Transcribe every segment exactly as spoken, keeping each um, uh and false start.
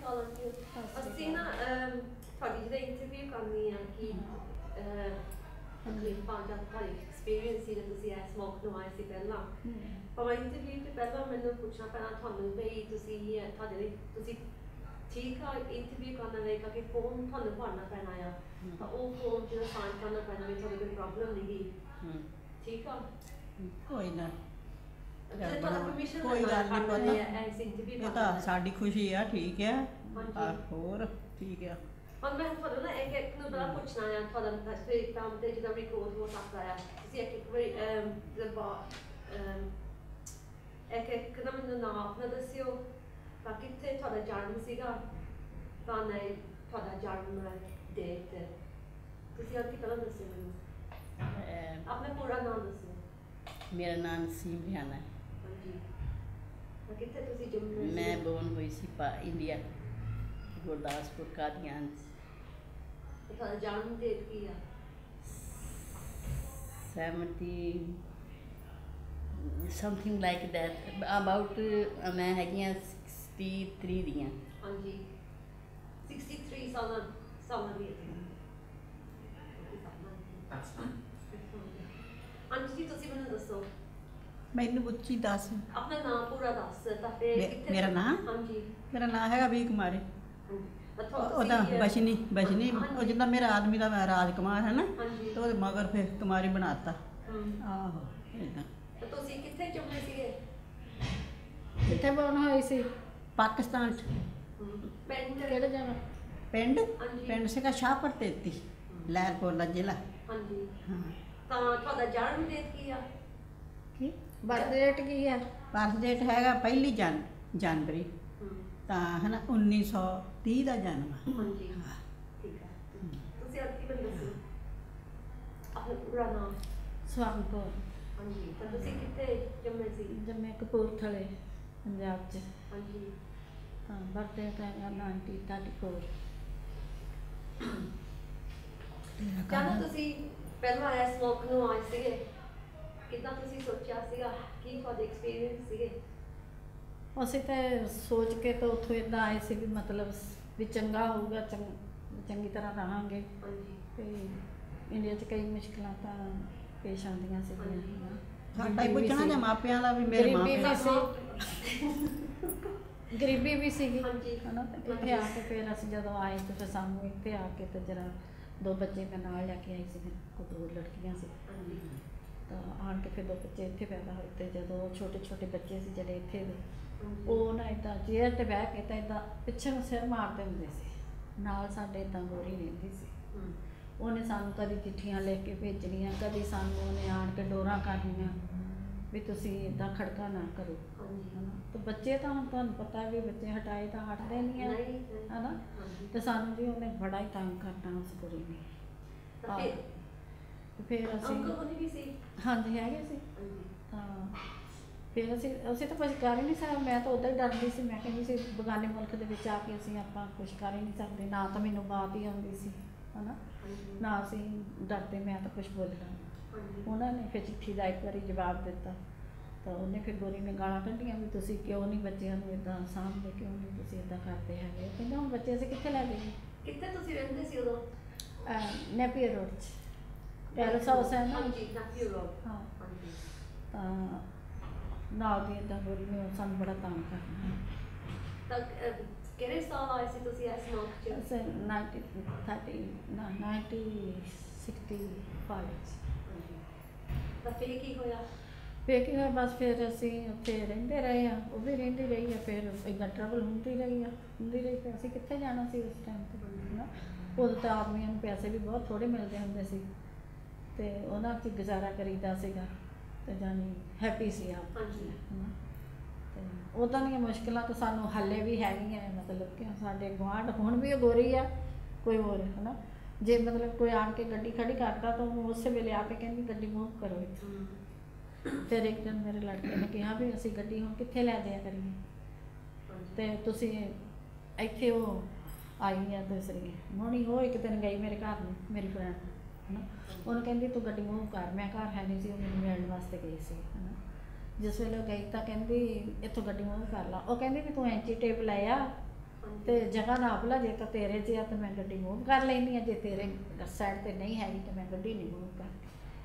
ਅਕਾਲ aunty. ਅਸੀਂ ਨਾ ਤੁਹਾਡੀ ਜਿਹੜਾ ਇੰਟਰਵਿਊ ਕਰਨੀ ਆ ਕਿ ਤਕਰੀਬਨ ਪੰਜ ਹਜ਼ਾਰ ਤੁਹਾਡੀ ਐਕਸਪੀਰੀਅੰਸ ਸੀ ਜਦੋਂ ਤੁਸੀਂ ਐਸ ਮੌਕ ਨੂੰ ਆਏ ਸੀ ਪਹਿਲਾਂ। ਪਰ ਇੰਟਰਵਿਊ ਤੋਂ ਪਹਿਲਾਂ ਮੈਨੂੰ ਪੁੱਛਣਾ ਪੈਣਾ ਤੁਹਾਨੂੰ ਬਈ ਤੁਸੀਂ ਤੁਹਾਡੇ ਲਈ ਤੁਸੀਂ ਠੀਕ ਆ ਇੰਟਰਵਿਊ ਕਰਨਾ ਰਹੇਗਾ ਕਿ ਫੋਰਮ ਤੁਹਾਨੂੰ ਭਰਨਾ ਪੈਣਾ ਆ ਤਾਂ ਉਹ ਫੋਰਮ ਜਿਹੜਾ ਸਾਈਨ ਕਰਨਾ ਪੈਣਾ ਵੀ ਤੁਹਾਡੀ ਕੋਈ ਪ੍ਰੋਬਲਮ ਨਹੀਂ ਗਈ ਠੀਕ ਆ ਕੋਈ ਨਾ ਕੋਈ ਗੱਲ ਨਹੀਂ ਇਹ ਤਾਂ ਸਾਡੀ ਖੁਸ਼ੀ ਆ ਠੀਕ ਹੈ ਹੋਰ ਠੀਕ ਆ ਪਰ ਮੈਂ ਤੁਹਾਨੂੰ ਨਾ ਇੱਕ ਇੱਕ ਨੂੰ ਬੜਾ ਪੁੱਛਣਾ ਆ ਤੁਹਾਡਾ ਫਿਰ ਕੰਮ ਤੇ ਜਿਹੜਾ ਰਿਕਾਰਡ ਹੋ ਸਕਦਾ ਆ ਤੁਸੀਂ ਇੱਕ ਇੱਕ ਵਾਰੀ ਇੱਕ ਇੱਕ ਨਾ ਮੈਨੂੰ ਨਾਮ ਆਪਣਾ ਦੱਸਿਓ ਤਾਂ ਕਿੱਥੇ ਤੁਹਾਡਾ ਜਨਮ ਸੀਗਾ ਤਾਂ ਨਹੀਂ ਤੁਹਾਡਾ ਜਨਮ ਡੇਟ ਤੁਸੀਂ ਅੱਗੇ ਪਹਿਲਾਂ ਦੱਸਿਓ ਮੈਨੂੰ ਆਪਣਾ ਪੂਰਾ ਨਾਮ ਦੱਸਿਓ ਮੇਰਾ ਨਾਮ ਸੀਮ ਰਿਹਾਨਾ ਹੈ ਕਿੱਥੇ ਤੁਸੀਂ ਜੰਮੂ ਮੈਂ ਬੋਰਨ ਹੋਈ ਸੀ ਪਾ ਇੰਡੀਆ ਗੁਰਦਾਸਪੁਰ ਕਾਦੀਆਨ ਤੁਹਾਡਾ ਜਨਮ ਡੇਟ ਕੀ ਆ seventy something like that about ਮੈਂ ਹੈਗੀਆਂ sixty-three ਦੀਆਂ ਹਾਂਜੀ sixty-three ਸਾਲਾਂ ਸਾਲਾਂ ਦੀ ਆਂਟੀ ਜੀ ਤੁਸੀਂ ਮੈਨੂੰ ਦੱਸੋ ਮੈਨੂੰ ਉੱਚੀ ਦੱਸ ਆਪਣਾ ਨਾਮ ਪੂਰਾ ਦੱਸ ਤਾਂ ਫਿਰ ਕਿੱਥੇ ਮੇਰਾ ਨਾਮ ਹਾਂਜੀ ਮੇਰਾ ਨਾਮ ਹੈਗਾ ਵੀ ਕੁਮਾਰੀ ਉਹਦਾ ਬਸ਼ਨੀ ਬਸ਼ਨੀ ਉਹ ਜਿੱਦਾਂ ਮੇਰਾ ਆਦਮੀ ਦਾ ਰਾਜਕੁਮਾਰ ਹੈ ਨਾ ਤੇ ਉਹਦੇ ਮਗਰ ਫਿਰ ਕੁਮਾਰੀ ਬਣਾਤਾ ਆਹੋ ਇਦਾਂ ਤਾਂ ਤੁਸੀਂ ਕਿੱਥੇ ਜੰਮੇ ਸੀਗੇ ਕਿੱਥੇ ਬੋਰਨ ਹੋਈ ਸੀ ਪਾਕਿਸਤਾਨ ਚ ਪਿੰਡ ਕਿਹੜਾ ਜਗ੍ਹਾ ਪਿੰਡ ਪਿੰਡ ਸੀਗਾ ਸ਼ਾਹਪੁਰ ਤੇਤੀ ਲਹਿਰਪੁਰ ਦਾ ਜ਼ਿਲ੍ਹਾ ਹਾਂਜੀ ਹਾਂ ਤਾਂ ਤੁਹਾਡਾ ਜਨਮ ਡੇਟ ਕੀ ਆ ਕੀ ਬਰਥ ਡੇਟ ਕੀ ਹੈ ਬਰਥ ਡੇਟ ਹੈਗਾ ਪਹਿਲੀ ਜਨ ਜਨਵਰੀ ਤਾਂ ਹੈ ਨਾ ਉੱਨੀ ਸੌ ਤੀਹ ਦਾ ਜਨਮ ਹਾਂਜੀ ਠੀਕ ਹੈ ਤੁਸੀਂ ਅੱਗੇ ਮੈਨੂੰ ਦੱਸੋ ਆਪਣਾ ਪੂਰਾ ਨਾਮ ਸਵਰਨ ਕੌਰ ਹਾਂਜੀ ਤਾਂ ਤੁਸੀਂ ਕਿੱਥੇ ਜੰਮੇ ਸੀ ਜੰਮੇ ਕਪੂਰਥਲੇ ਪੰਜਾਬ 'ਚ ਹਾਂਜੀ ਤਾਂ ਬਰਥ ਡੇਟ ਹੈਗਾ ਨਾਈਨਟੀ ਥਰਟੀ ਫੋਰ ਜਦੋਂ ਤੁਸੀਂ ਪਹਿਲਾਂ ਇਸ ਮੌਕ ਨੂੰ ਆਏ ਸੀਗੇ ਕਿੱਦਾਂ ਤੁਸੀਂ ਸੋਚਿਆ ਸੀਗਾ ਕੀ ਤੁਹਾਡੇ ਐਕਸਪੀਰੀਅੰਸ ਸੀਗੇ ਅਸੀਂ ਤਾਂ ਸੋਚ ਕੇ ਤਾਂ ਉੱਥੋਂ ਇੱਦਾਂ ਆਏ ਸੀ ਵੀ ਮਤਲਬ ਵੀ ਚੰਗਾ ਹੋਊਗਾ ਚੰਗ ਚੰਗੀ ਤਰ੍ਹਾਂ ਰਹਾਂਗੇ ਅਤੇ ਇੰਡੀਆ 'ਚ ਕਈ ਮੁਸ਼ਕਿਲਾਂ ਤਾਂ ਪੇਸ਼ ਆਉਂਦੀਆਂ ਸੀਗੀਆਂ ਸਾਡਾ ਹੀ ਪੁੱਛਣਾ ਜਾਂ ਮਾਪਿਆਂ ਦਾ ਵੀ ਮੇਰੇ ਮਾਪੇ ਸੀ ਗਰੀਬੀ ਵੀ ਸੀਗੀ ਹੈ ਨਾ ਇੱਥੇ ਆ ਕੇ ਫਿਰ ਅਸੀਂ ਜਦੋਂ ਆਏ ਤਾਂ ਫਿਰ ਸਾਨੂੰ ਇੱਥੇ ਆ ਕੇ ਤਾਂ ਜਰਾ ਦੋ ਬੱਚੇ ਮੈਂ ਨਾਲ ਲੈ ਕੇ ਆਈ ਸੀ ਫਿਰ ਕੋਈ ਦੋ ਲੜਕੀਆਂ ਸੀ ਤਾਂ ਆਣ ਕੇ ਫਿਰ ਦੋ ਬੱਚੇ ਇੱਥੇ ਪੈਦਾ ਹੋਏ ਅਤੇ ਜਦੋਂ ਛੋਟੇ ਛੋਟੇ ਬੱਚੇ ਸੀ ਜਿਹੜੇ ਇੱਥੇ ਦੇ ਉਹ ਨਾ ਇੱਦਾਂ ਚੇਅਰ 'ਤੇ ਬਹਿ ਕੇ ਤਾਂ ਇੱਦਾਂ ਪਿੱਛੇ ਨੂੰ ਸਿਰ ਮਾਰਦੇ ਹੁੰਦੇ ਸੀ ਨਾਲ ਸਾਡੇ ਇੱਦਾਂ ਗੋਰੀ ਰਹਿੰਦੀ ਸੀ ਉਹਨੇ ਸਾਨੂੰ ਕਦੀ ਚਿੱਠੀਆਂ ਲਿਖ ਕੇ ਭੇਜਣੀਆਂ ਕਦੀ ਸਾਨੂੰ ਉਹਨੇ ਆਣ ਕੇ ਡੋਰਾਂ ਕਰਨੀਆਂ ਵੀ ਤੁਸੀਂ ਇੱਦਾਂ ਖੜਕਾ ਨਾ ਕਰੋ ਹੈ ਨਾ ਅਤੇ ਬੱਚੇ ਤਾਂ ਹੁਣ ਤੁਹਾਨੂੰ ਪਤਾ ਵੀ ਬੱਚੇ ਹਟਾਏ ਤਾਂ ਹਟਦੇ ਨਹੀਂ ਹੈ ਹੈ ਨਾ ਅਤੇ ਸਾਨੂੰ ਵੀ ਉਹਨੇ ਬੜਾ ਹੀ ਤੰਗ ਕਰਨਾ ਉਸ ਕੁੜੀ ਨੇ ਫਿਰ ਅਸੀਂ ਹਾਂਜੀ ਹੈਗੇ ਸੀ ਤਾਂ ਫਿਰ ਅਸੀਂ ਅਸੀਂ ਤਾਂ ਕੁਛ ਕਰ ਹੀ ਨਹੀਂ ਸਕਦੇ ਮੈਂ ਤਾਂ ਉੱਦਾਂ ਹੀ ਡਰਦੀ ਸੀ ਮੈਂ ਕਹਿੰਦੀ ਸੀ ਬੇਗਾਨੇ ਮੁਲਕ ਦੇ ਵਿੱਚ ਆ ਕੇ ਅਸੀਂ ਆਪਾਂ ਕੁਛ ਕਰ ਹੀ ਨਹੀਂ ਸਕਦੇ ਨਾ ਤਾਂ ਮੈਨੂੰ ਬਾਤ ਹੀ ਆਉਂਦੀ ਸੀ ਹੈ ਨਾ ਨਾ ਅਸੀਂ ਡਰਦੇ ਮੈਂ ਤਾਂ ਕੁਛ ਬੋਲਣਾ ਉਹਨਾਂ ਨੇ ਫਿਰ ਚਿੱਠੀ ਦਾ ਇੱਕ ਵਾਰੀ ਜਵਾਬ ਦਿੱਤਾ ਤਾਂ ਉਹਨੇ ਫਿਰ ਗੋਰੀ ਨੇ ਗਾਲਾਂ ਕੱਢੀਆਂ ਵੀ ਤੁਸੀਂ ਕਿਉਂ ਨਹੀਂ ਬੱਚਿਆਂ ਨੂੰ ਇੱਦਾਂ ਸਾਂਭਦੇ ਕਿਉਂ ਨਹੀਂ ਤੁਸੀਂ ਇੱਦਾਂ ਕਰਦੇ ਹੈਗੇ ਕਹਿੰਦਾ ਹੁਣ ਬੱਚੇ ਅਸੀਂ ਕਿੱਥੇ ਲੈ ਜਾਈਏ ਕਿੱਥੇ ਤੁਸੀਂ ਰਹਿੰਦੇ ਸੀ ਉਦੋਂ ਨੈਪੀਅਰ ਰੋਡ 'ਚ ਪੈਲਸ ਹਾਊਸ ਹੈ ਨਾ ਹਾਂ ਤਾਂ ਨਾਲ ਦੀ ਇੱਦਾਂ ਗੋਰੀ ਨੇ ਸਾਨੂੰ ਬੜਾ ਤੰਗ ਕਰਨਾ ਤਾਂ ਕਿਹੜੇ ਸਾਲ ਆਏ ਸੀ ਤੁਸੀਂ ਇਸ ਮੌਕ 'ਚ ਨਾਈਨਟੀ ਥਰਟੀ ਨਾ ਨਾਈਨਟੀ ਸਿਕਸਟੀ ਫਾਈਵ ਤਾਂ ਫਿਰ ਕੀ ਹੋਇਆ ਫਿਰ ਕੀ ਹੋਇਆ ਬਸ ਫਿਰ ਅਸੀਂ ਉੱਥੇ ਰਹਿੰਦੇ ਰਹੇ ਆ ਉਹ ਵੀ ਰਹਿੰਦੀ ਰਹੀ ਆ ਫਿਰ ਇੱਦਾਂ ਟਰਬਲ ਹੁੰਦੀ ਰਹੀ ਆ ਹੁੰਦੀ ਰਹੀ ਫਿਰ ਅਸੀਂ ਕਿੱਥੇ ਜਾਣਾ ਸੀ ਉਸ ਟਾਈਮ 'ਤੇ ਹੈ ਨਾ ਉਦੋਂ ਤਾਂ ਆਦਮੀਆਂ ਨੂੰ ਪੈਸੇ ਵੀ ਬਹੁਤ ਥੋੜ੍ਹੇ ਮਿਲਦੇ ਹੁੰਦੇ ਸੀ ਅਤੇ ਉਹਨਾਂ 'ਚ ਗੁਜ਼ਾਰਾ ਕਰੀਦਾ ਸੀਗਾ ਅਤੇ ਜਾਣੀ ਹੈਪੀ ਸੀ ਆਪ ਹੈ ਨਾ ਅਤੇ ਉੱਦਾਂ ਦੀਆਂ ਮੁਸ਼ਕਿਲਾਂ ਤਾਂ ਸਾਨੂੰ ਹਾਲੇ ਵੀ ਹੈਗੀਆਂ ਮਤਲਬ ਕਿ ਸਾਡੇ ਗੁਆਂਢ ਹੁਣ ਵੀ ਉਹ ਗੋਰੀ ਆ ਕੋਈ ਹੋਰ ਹੈ ਨਾ ਜੇ ਮਤਲਬ ਕੋਈ ਆਣ ਕੇ ਗੱਡੀ ਖੜੀ ਕਰਦਾ ਤਾਂ ਉਹਨੂੰ ਉਸੇ ਵੇਲੇ ਆ ਕੇ ਕਹਿੰਦੀ ਗੱਡੀ ਮੂਵ ਕਰੋ ਇੱਥੇ ਫਿਰ ਇੱਕ ਦਿਨ ਮੇਰੇ ਲੜਕੇ ਨੇ ਕਿਹਾ ਵੀ ਅਸੀਂ ਗੱਡੀ ਹੁਣ ਕਿੱਥੇ ਲੈ ਦਿਆ ਕਰੀਏ ਅਤੇ ਤੁਸੀਂ ਇੱਥੇ ਉਹ ਆਈ ਆ ਦੂਸਰੀ ਹੁਣੀ ਉਹ ਇੱਕ ਦਿਨ ਗਈ ਮੇਰੇ ਘਰ ਨੂੰ ਮੇਰੀ ਫਰੈਂਡ ਹੈ ਨਾ ਉਹਨੂੰ ਕਹਿੰਦੀ ਤੂੰ ਗੱਡੀ ਮੂਵ ਕਰ ਮੈਂ ਘਰ ਹੈ ਨਹੀਂ ਸੀ ਉਹ ਮੈਨੂੰ ਮਿਲਣ ਵਾਸਤੇ ਗਈ ਸੀ ਹੈ ਨਾ ਜਿਸ ਵੇਲੇ ਉਹ ਗਈ ਤਾਂ ਕਹਿੰਦੀ ਇੱਥੋਂ ਗੱਡੀ ਮੂਵ ਕਰ ਲਾ ਉਹ ਕਹਿੰਦੀ ਵੀ ਤੂੰ ਐਂਚੀ ਟੇਪ ਲੈ ਆ ਤੇ ਜਗ੍ਹਾ ਨਾਪ ਲਾ, ਜੇ ਤਾਂ ਤੇਰੇ 'ਚ ਆ ਤਾਂ ਮੈਂ ਗੱਡੀ ਮੂਵ ਕਰ ਲੈਂਦੀ ਹਾਂ, ਜੇ ਤੇਰੇ ਸਾਈਡ ਤੇ ਨਹੀਂ ਹੈਗੀ ਤਾਂ ਮੈਂ ਗੱਡੀ ਨਹੀਂ ਮੂਵ ਕਰਦੀ।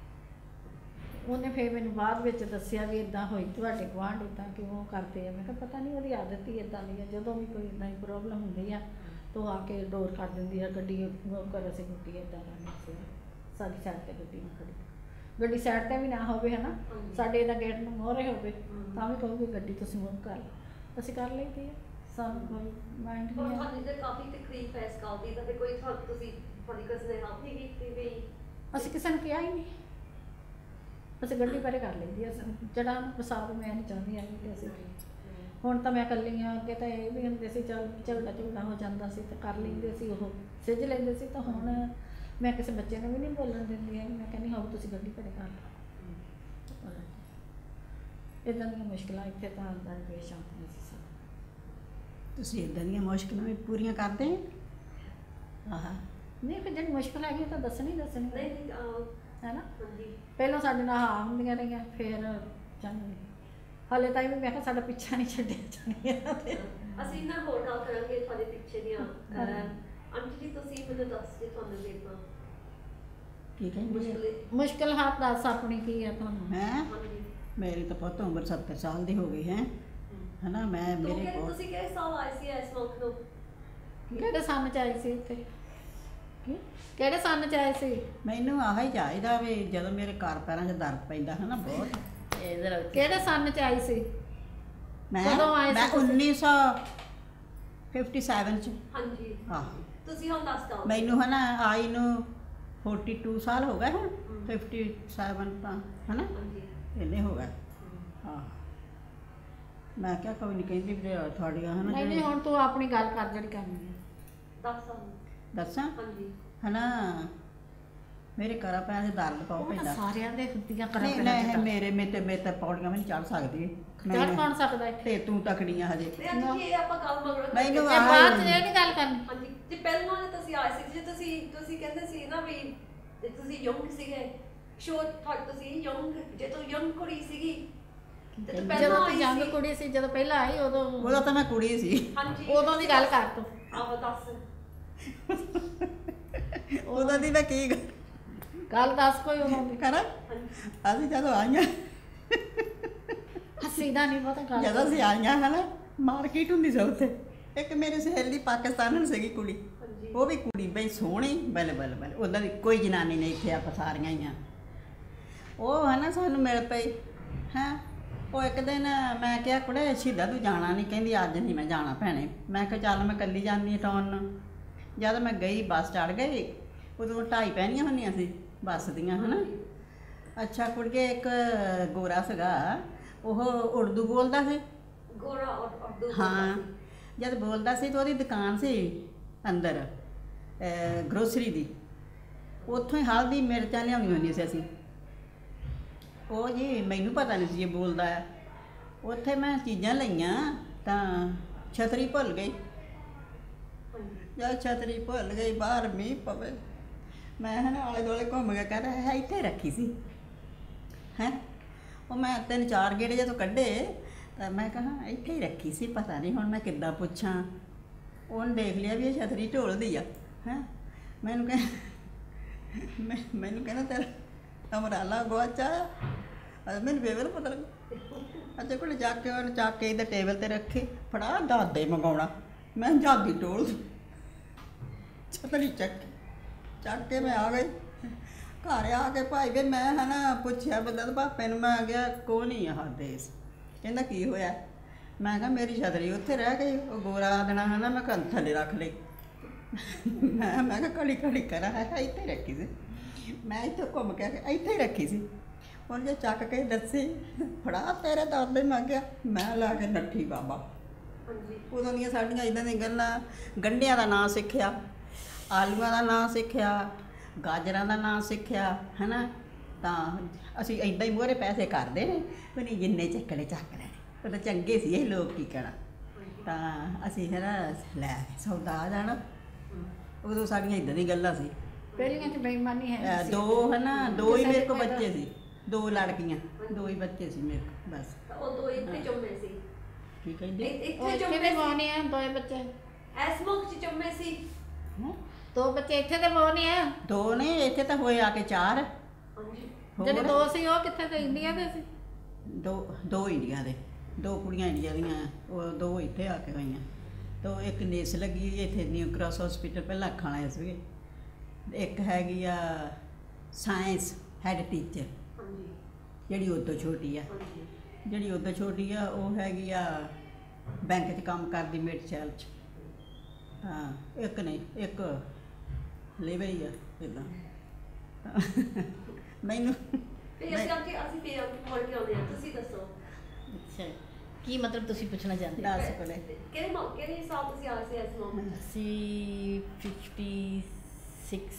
ਉਹਨੇ ਫਿਰ ਮੈਨੂੰ ਬਾਅਦ ਵਿੱਚ ਦੱਸਿਆ ਵੀ ਇਦਾਂ ਹੋਈ ਤੁਹਾਡੇ ਗੁਆਂਢ, ਇੱਦਾਂ ਕਿਉਂ ਕਰਦੇ ਆ। ਮੈਂ ਕਿਹਾ ਪਤਾ ਨਹੀਂ, ਉਹਦੀ ਆਦਤ ਹੀ ਇੱਦਾਂ ਦੀ ਆ, ਜਦੋਂ ਵੀ ਕੋਈ ਇੱਦਾਂ ਦੀ ਪ੍ਰੋਬਲਮ ਹੁੰਦੀ ਆ ਤਾਂ ਆ ਕੇ ਡੋਰ ਕਰ ਦਿੰਦੀ ਆ, ਗੱਡੀ ਮੂਵ ਕਰ, ਅਸੀਂ ਗੱਡੀ ਇੱਦਾਂ ਕਰਨੀ ਸੀ, ਸਾਡੀ ਸਾਈਡ ਤੇ ਗੱਡੀ ਨਾ ਖੜੀ, ਗੱਡੀ ਸਾਈਡ ਤੇ ਵੀ ਨਾ ਹੋਵੇ ਹੈ ਨਾ, ਸਾਡੇ ਇਹਦਾ ਗੇਟ ਨੂੰ ਮੋਹਰੇ ਹੋਵੇ ਤਾਂ ਵੀ ਕਹੋਗੇ ਗੱਡੀ ਤੁਸੀਂ ਮੂਵ ਕਰ ਲਓ, ਅਸੀਂ ਕਰ ਲਈਦੀ ਆ, ਸਾਨੂੰ ਕੋਈ ਮਾਈਂਡ ਨਹੀਂ ਹੈ। ਤੁਹਾਨੂੰ ਜੇ ਕਾਫੀ ਤਕਲੀਫ ਹੈ ਇਸ ਗੱਲ ਦੀ ਤਾਂ ਫਿਰ ਕੋਈ ਤੁਹਾਨੂੰ ਤੁਸੀਂ ਤੁਹਾਡੀ ਕਿਸੇ ਨੇ ਹੈਲਪ ਨਹੀਂ ਕੀਤੀ ਵੀ? ਅਸੀਂ ਕਿਸੇ ਨੂੰ ਕਿਹਾ ਹੀ ਨਹੀਂ, ਅਸੀਂ ਗੱਡੀ ਪਰੇ ਕਰ ਲੈਂਦੀ ਆ, ਜਿਹੜਾ ਫਸਾਦ ਮੈਂ ਨਹੀਂ ਚਾਹੁੰਦੀ ਆ ਕਿ ਅਸੀਂ। ਹੁਣ ਤਾਂ ਮੈਂ ਇਕੱਲੀ ਹਾਂ, ਅੱਗੇ ਤਾਂ ਇਹ ਵੀ ਹੁੰਦੇ ਸੀ ਚੱਲ ਝਗੜਾ ਝਗੜਾ ਹੋ ਜਾਂਦਾ ਸੀ ਤਾਂ ਕਰ ਲੈਂਦੇ ਸੀ, ਉਹ ਸਿੱਝ ਲੈਂਦੇ ਸੀ। ਤਾਂ ਹੁਣ ਮੈਂ ਕਿਸੇ ਬੱਚੇ ਨੂੰ ਵੀ ਨਹੀਂ ਬੋਲਣ ਦਿੰਦੀ ਹੈ, ਮੈਂ ਕਹਿੰਦੀ ਹਾਂ ਤੁਸੀਂ ਗੱਡੀ ਪਰੇ ਕਰ ਲਓ। ਇੱਦਾਂ ਦੀਆਂ ਮੁਸ਼ਕਿਲਾਂ ਇੱਥੇ ਤਾਂ ਆਉਂਦਾ ਪੇਸ਼ ਆਉਂਦੀਆਂ ਸੀ ਸਾਨੂੰ। ਤੁਸੀਂ ਇੱਦਾਂ ਦੀਆਂ ਮੁਸ਼ਕਿਲਾਂ ਵੀ ਪੂਰੀਆਂ ਕਰਦੇ ਹੋ? ਆਹ ਨਹੀਂ, ਫਿਰ ਜਿਹੜੀ ਮੁਸ਼ਕਿਲ ਹੈਗੀ ਤਾਂ ਦੱਸਣੀ ਦੱਸਣੀ ਨਹੀਂ ਨਹੀਂ ਹੈ ਨਾ। ਹਾਂਜੀ, ਪਹਿਲਾਂ ਸਾਡੇ ਨਾਲ ਹਾਂ ਹੁੰਦੀਆਂ ਰਹੀਆਂ, ਫਿਰ ਜਾਂਦੀ ਹਾਲੇ ਤਾਂ ਵੀ ਮੈਂ ਕਿਹਾ ਸਾਡਾ ਪਿੱਛਾ ਨਹੀਂ ਛੱਡਿਆ ਜਾਣੀਆਂ। ਅਸੀਂ ਨਾ ਹੋਰ ਗੱਲ ਕਰਾਂਗੇ ਤੁਹਾਡੇ ਪਿੱਛੇ ਦੀਆਂ। ਆਂਟੀ ਜੀ ਤੁਸੀਂ ਮੈਨੂੰ ਦੱਸ ਦਿਓ ਤੁਹਾਨੂੰ ਦੇਖਣਾ ਕੀ ਕਹਿੰਦੀ ਹੈ? ਮੁਸ਼ਕਿਲ ਹਾਲਾਤ ਦੱਸ ਆਪਣੀ ਕੀ ਹੈ ਤੁਹਾਨੂੰ? ਹੈਂ? ਹਾਂਜੀ, ਮੇਰੀ ਤਾਂ ਪੁੱਤ ਉਮਰ ਸੱਤਰ ਸਾਲ ਦੀ ਹੋ ਗਈ ਹੈ ਹਨਾ। ਮੈਂ ਤੂੰ ਮੇਰੇ ਕਿ ਕੋਲ ਤੁਸੀਂ ਕਿਹੜੇ ਸਾਲ ਆਏ ਸੀ ਇਸ ਮੁਲਕ ਨੂੰ? ਕਿਹੜੇ ਸੰਨ ਚ ਆਈ ਸੀ ਇੱਥੇ? ਕਿਹੜੇ ਸੰਨ ਚ ਆਏ ਸੀ? ਮੈਨੂੰ ਆਹ ਹੀ ਚਾਹੀਦਾ ਵੀ ਜਦੋਂ ਮੇਰੇ ਘਰ ਪੈਰਾਂ 'ਚ ਦਰਦ ਪੈਂਦਾ ਹੈ ਨਾ ਬਹੁਤ। ਕਿਹੜੇ ਸੰਨ ਚ ਆਈ ਸੀ? ਮੈਂ ਕਦੋਂ ਆਏ ਸੀ ਮੈਂ ਤੁਸੀਂ? ਉੱਨੀ ਸੌ ਸੱਤਾਵਨ 'ਚ। ਹਾਂਜੀ, ਆਹ ਤੁਸੀਂ ਹੁਣ ਦੱਸ ਦਿਓ। ਮੈਨੂੰ ਹੈ ਨਾ ਆਈ ਨੂੰ ਬयालीस ਸਾਲ ਹੋ ਗਏ ਹੁਣ, ਸੱਤਾਵਨ ਤਾਂ ਹੈ ਨਾ ਹਾਂਜੀ, ਇੰਨੇ ਹੋ ਗਏ। ਹਾਂ ਮੈਂ ਕਿਹਾ ਕੋਈ ਨਹੀਂ ਕਹਿੰਦੀ ਵੀ ਤੁਹਾਡੀਆਂ ਹੈ ਨਾ ਨਹੀਂ ਨਹੀਂ, ਹੁਣ ਤੂੰ ਆਪਣੀ ਗੱਲ ਕਰ ਜਿਹੜੀ ਕਰਨੀ ਹੈ। ਦੱਸ ਸਾਨੂੰ। ਦੱਸਾਂ ਹਾਂਜੀ, ਹੈ ਨਾ ਮੇਰੇ ਘਰਾਂ ਪੈਰਾਂ 'ਚ ਦਰਦ ਪਾਉ ਉਹ ਤਾਂ ਪੈਂਦਾ। ਸਾਰਿਆਂ ਦੇ ਹੁੰਦੀਆਂ ਕਰਾਂ ਨਹੀਂ ਨਹੀਂ ਮੇਰੇ ਮੇਰੇ ਤੇ ਮੇਰੇ ਤੇ ਪੌੜੀਆਂ ਵੀ ਨਹੀਂ ਚੜ ਸਕਦੀ ਚੜ ਕੌਣ ਸਕਦਾ ਇੱਥੇ? ਤੇ ਤੂੰ ਤਕੜੀਆਂ ਹਜੇ। ਤੇ ਆਂਟੀ ਜੀ ਇਹ ਆਪਾਂ ਗੱਲ ਮਗਰੋਂ ਮੈਨੂੰ ਇਹ ਬਾਅਦ ਚ ਇਹ ਨਹੀਂ ਗੱਲ ਕਰਨੀ। ਹਾਂਜੀ, ਤੇ ਪਹਿਲਾਂ ਜੇ ਤੁਸੀਂ ਆਏ ਸੀ, ਜੇ ਤੁਸੀਂ ਤੁਸੀਂ ਕਹਿੰਦੇ ਸੀ ਨਾ ਵੀ ਜੇ ਤੁਸੀਂ ਯੰਗ ਸੀਗੇ, ਸ਼ੋਰ ਤੁਹਾਡੇ ਤੁਸੀਂ ਯੰਗ, ਜੇ ਤੂੰ ਯੰਗ ਕੁੜੀ ਸੀਗੀ ਤੇ ਤੂੰ ਜਦੋਂ ਪਹਿਲਾਂ ਤੂੰ ਆਈ ਜੰਗ ਸੀ। ਕੁੜੀ ਸੀ, ਜਦੋਂ ਪਹਿਲਾਂ ਆਈ ਉਦੋਂ ਉਹਦਾ ਤਾਂ ਮੈਂ ਕੁੜੀ ਸੀ। ਹਾਂਜੀ, ਉਦੋਂ ਦੀ ਗੱਲ ਕਰ ਤੂੰ। ਆਹੋ ਦੱਸ। ਉਹਦਾ ਦੀ ਮੈਂ ਕੀ ਗੱਲ ਦੱਸ ਕੋਈ ਉਦੋਂ ਦੀ। ਕਰਾਂ? ਅਸੀਂ ਜਦੋਂ ਆਈਆਂ ਹੱਸੀ ਦਾ ਨਹੀਂ ਪਤਾ ਗੱਲ। ਜਦੋਂ ਅਸੀਂ ਆਈਆਂ ਹੈ ਨਾ ਮਾਰਕੀਟ ਹੁੰਦੀ ਸੀ ਉੱਥੇ, ਇੱਕ ਮੇਰੇ ਸਹੇਲੀ ਪਾਕਿਸਤਾਨਣ ਸੀਗੀ ਕੁੜੀ, ਹਾਂਜੀ, ਉਹ ਵੀ ਕੁੜੀ ਬਈ ਸੋਹਣੀ ਬੱਲੇ ਬੱਲੇ ਬੱਲੇ, ਉਹਦਾ ਦੀ ਕੋਈ ਜਨਾਨੀ ਨਹੀਂ ਇੱਥੇ, ਆਪਾਂ ਸਾਰੀਆਂ ਹੀ ਆ। ਉਹ ਹੈ ਨਾ ਸਾਨੂੰ ਮਿਲ ਪਈ ਹੈਂ। ਉਹ ਇੱਕ ਦਿਨ ਮੈਂ ਕਿਹਾ ਕੁੜੇ ਸ਼ਹੀਦਾਂ ਤੂੰ ਜਾਣਾ ਨਹੀਂ? ਕਹਿੰਦੀ ਅੱਜ ਨਹੀਂ ਮੈਂ ਜਾਣਾ ਭੈਣੇ। ਮੈਂ ਕਿਹਾ ਚੱਲ ਮੈਂ ਇਕੱਲੀ ਜਾਂਦੀ ਟਾਉਣ ਨੂੰ। ਜਦ ਮੈਂ ਗਈ ਬੱਸ ਚੜ੍ਹ ਗਈ, ਉਦੋਂ ਢਾਈ ਪੈਣੀਆਂ ਹੁੰਦੀਆਂ ਸੀ ਬੱਸ ਦੀਆਂ ਹੈ ਨਾ। ਅੱਛਾ ਕੁੜੀਏ ਇੱਕ ਗੋਰਾ ਸੀਗਾ, ਉਹ ਉਰਦੂ ਬੋਲਦਾ ਸੀ। ਗੋਰਾ ਔਰ ਉਰਦੂ ਹਾਂ, ਜਦ ਬੋਲਦਾ ਸੀ ਤਾਂ ਉਹਦੀ ਦੁਕਾਨ ਸੀ ਅੰਦਰ ਗਰੋਸਰੀ ਦੀ, ਉੱਥੋਂ ਹੀ ਹਲਦੀ ਮਿਰਚਾਂ ਲਿਆਉਂਦੀਆਂ ਹੁੰਦੀਆਂ ਸੀ ਅਸੀਂ। ਉਹ ਜੀ ਮੈਨੂੰ ਪਤਾ ਨਹੀਂ ਸੀ ਇਹ ਬੋਲਦਾ ਹੈ। ਉੱਥੇ ਮੈਂ ਚੀਜ਼ਾਂ ਲਈਆਂ ਤਾਂ ਛਤਰੀ ਭੁੱਲ ਗਈ। ਜਦ ਛਤਰੀ ਭੁੱਲ ਗਈ, ਬਾਹਰ ਮੀਂਹ ਪਵੇ, ਮੈਂ ਹੈ ਨਾ ਆਲੇ ਦੁਆਲੇ ਘੁੰਮ ਕੇ ਕਹਿ ਰਿਹਾ ਇੱਥੇ ਰੱਖੀ ਸੀ ਹੈਂ। ਉਹ ਮੈਂ ਤਿੰਨ ਚਾਰ ਗੇੜੇ ਜਦੋਂ ਕੱਢੇ ਤਾਂ ਮੈਂ ਕਹਾਂ ਇੱਥੇ ਹੀ ਰੱਖੀ ਸੀ, ਪਤਾ ਨਹੀਂ ਹੁਣ ਮੈਂ ਕਿੱਦਾਂ ਪੁੱਛਾਂ। ਉਹਨੇ ਦੇਖ ਲਿਆ ਵੀ ਇਹ ਛਤਰੀ ਢੋਲਦੀ ਆ ਹੈਂ। ਮੈਨੂੰ ਕਹਿ ਮੈਂ ਮੈਨੂੰ ਕਹਿੰਦਾ ਤੇਰਾ ਅਮਰਾਲਾ ਗੁਆਚਾ ਆ। ਮੈਨੂੰ ਬੇਬੇ ਨੂੰ ਪਤਾ ਲੱਗਾ। ਅੱਛਾ ਕੋਲ ਜਾ ਕੇ ਉਹਨੇ ਚੱਕ ਕੇ ਇਹਦੇ ਟੇਬਲ 'ਤੇ ਰੱਖੇ, ਫੜਾ ਦਾਦੇ ਮੰਗਾਉਣਾ। ਮੈਂ ਦਾਦੀ ਢੋਲ ਛਤਰੀ ਚੱਕ ਚੱਕ ਕੇ ਮੈਂ ਆ ਗਈ ਘਰ। ਆ ਕੇ ਭਾਈ ਵੇ ਮੈਂ ਹੈ ਨਾ ਪੁੱਛਿਆ ਬੰਦਾ ਤਾਂ ਪਾਪੇ ਨੂੰ, ਮੈਂ ਆ ਗਿਆ ਕੋ ਨਹੀਂ ਆਹ ਦੇਸ। ਕਹਿੰਦਾ ਕੀ ਹੋਇਆ? ਮੈਂ ਕਿਹਾ ਮੇਰੀ ਛਤਰੀ ਉੱਥੇ ਰਹਿ ਗਈ। ਉਹ ਗੋਰਾ ਦੇਣਾ ਹੈ ਨਾ, ਮੈਂ ਕੰਨ ਥੱਲੇ ਰੱਖ ਲਈ। ਮੈਂ ਮੈਂ ਕਿਹਾ ਘੜੀ ਘੜੀ ਕਰਾਂ ਹੈ ਇੱਥੇ ਰੱਖੀ ਸੀ ਮੈਂ, ਇੱਥੇ ਘੁੰਮ ਕੇ ਇੱਥੇ ਹੀ ਰੱਖੀ ਸੀ। ਹੁਣ ਜੇ ਚੱਕ ਕੇ ਦੱਸੀ ਫੜਾ ਤੇਰੇ ਦਾਦੇ ਮੰਗਿਆ, ਮੈਂ ਲਾ ਕੇ ਨੱਠੀ ਬਾਬਾ। ਉਦੋਂ ਦੀਆਂ ਸਾਡੀਆਂ ਇੱਦਾਂ ਦੀਆਂ ਗੱਲਾਂ। ਗੰਢਿਆਂ ਦਾ ਨਾਂ ਸਿੱਖਿਆ, ਆਲੂਆਂ ਦਾ ਨਾਂ ਸਿੱਖਿਆ, ਗਾਜਰਾਂ ਦਾ ਨਾਂ ਸਿੱਖਿਆ ਹੈ ਨਾ। ਤਾਂ ਅਸੀਂ ਇੱਦਾਂ ਹੀ ਮੂਹਰੇ ਪੈਸੇ ਕਰਦੇ ਨੇ ਵੀ ਨਹੀਂ ਜਿੰਨੇ ਚੱਕਣੇ ਚੱਕ ਲੈਣੇ। ਉਹ ਤਾਂ ਚੰਗੇ ਸੀ ਇਹ ਲੋਕ, ਕੀ ਕਹਿਣਾ। ਤਾਂ ਅਸੀਂ ਹੈ ਨਾ ਲੈ ਸੌਦਾ ਆ ਜਾਣਾ। ਉਦੋਂ ਸਾਡੀਆਂ ਇੱਦਾਂ ਦੀਆਂ ਗੱਲਾਂ ਸੀ। ਪਹਿਲੀਆਂ ਚ ਬੇਈਮਾਨੀ ਹੈ। ਦੋ ਹੈ ਨਾ, ਦੋ ਹੀ ਮੇਰੇ ਕੋਲ ਬੱਚੇ ਸੀ, ਦੋ ਲੜਕੀਆਂ, ਦੋ ਹੀ ਬੱਚੇ ਸੀ ਮੇਰੇ ਕੋਲ ਬਸ। ਉਹ ਦੋ ਇੱਥੇ ਜੰਮੇ ਸੀ। ਕੀ ਕਹਿੰਦੇ? ਇੱਥੇ ਉਹ ਜੰਮੇ ਕਿਹਦੇ ਸੀ। ਗਾਉਣੇ ਆ ਦੋਏ ਬੱਚੇ? ਐਸ ਮੁਲਕ ਚ ਜੰਮੇ ਸੀ? ਹੈਂ? ਦੋ ਬੱਚੇ ਇੱਥੇ ਤੇ ਬਹੁਤ ਨਹੀਂ ਆ। ਦੋ ਨੇ, ਇੱਥੇ ਤਾਂ ਹੋਏ ਆ ਕੇ ਚਾਰ। ਹਾਂਜੀ। ਜਿਹੜੇ ਹੋਰ? ਦੋ ਸੀ ਉਹ ਕਿੱਥੇ ਤੇ ਇੰਡੀਆ ਦੇ ਸੀ? ਦੋ ਦੋ ਇੰਡੀਆ ਦੇ, ਦੋ ਕੁੜੀਆਂ ਇੰਡੀਆ ਦੀਆਂ, ਉਹ ਦੋ ਇੱਥੇ ਆ ਕੇ ਹੋਈਆਂ। ਤੋ ਇੱਕ ਨੇਸ ਲੱਗੀ ਇੱਥੇ ਨਿਊ ਕ੍ਰਾਸ ਹਸਪੀਟਲ, ਪਹਿਲਾਂ ਅੱਖਾਂ ਵਾਲੇ ਸੀਗੇ। ਇੱਕ ਹੈਗੀ ਆ ਸਾਇੰਸ ਹੈਡ ਟੀਚਰ, ਹਾਂਜੀ ਜਿਹੜੀ ਉਦੋਂ ਛੋਟੀ ਆ। ਹਾਂਜੀ ਜਿਹੜੀ ਉਦੋਂ ਛੋਟੀ ਆ ਉਹ ਹੈਗੀ ਆ ਬੈਂਕ 'ਚ ਕੰਮ ਕਰਦੀ ਮਿਡ ਸ਼ੈਲ 'ਚ। ਹਾਂ, ਇੱਕ ਨਹੀਂ, ਇੱਕ ਲੇਵੇ ਹੀ ਆ ਇੱਦਾਂ। ਮੈਨੂੰ ਤੇ ਅਸੀਂ ਅੱਗੇ ਅਸੀਂ ਫੇਰ ਅੱਗੇ ਮੁੜ ਕੇ ਆਉਂਦੇ ਹਾਂ, ਤੁਸੀਂ ਦੱਸੋ ਅੱਛਾ, ਕੀ ਮਤਲਬ ਤੁਸੀਂ ਪੁੱਛਣਾ ਚਾਹੁੰਦੇ ਹੋ? ਦੱਸ ਕੋਲੇ ਕਿਹੜੇ ਮੌ ਕਿਹੜੇ ਸਾਲ ਤੁਸੀਂ ਆਏ ਸੀ ਇਸ ਮੌਕੇ? ਅਸੀਂ ਫਿਫਟੀ ਸਿਕਸ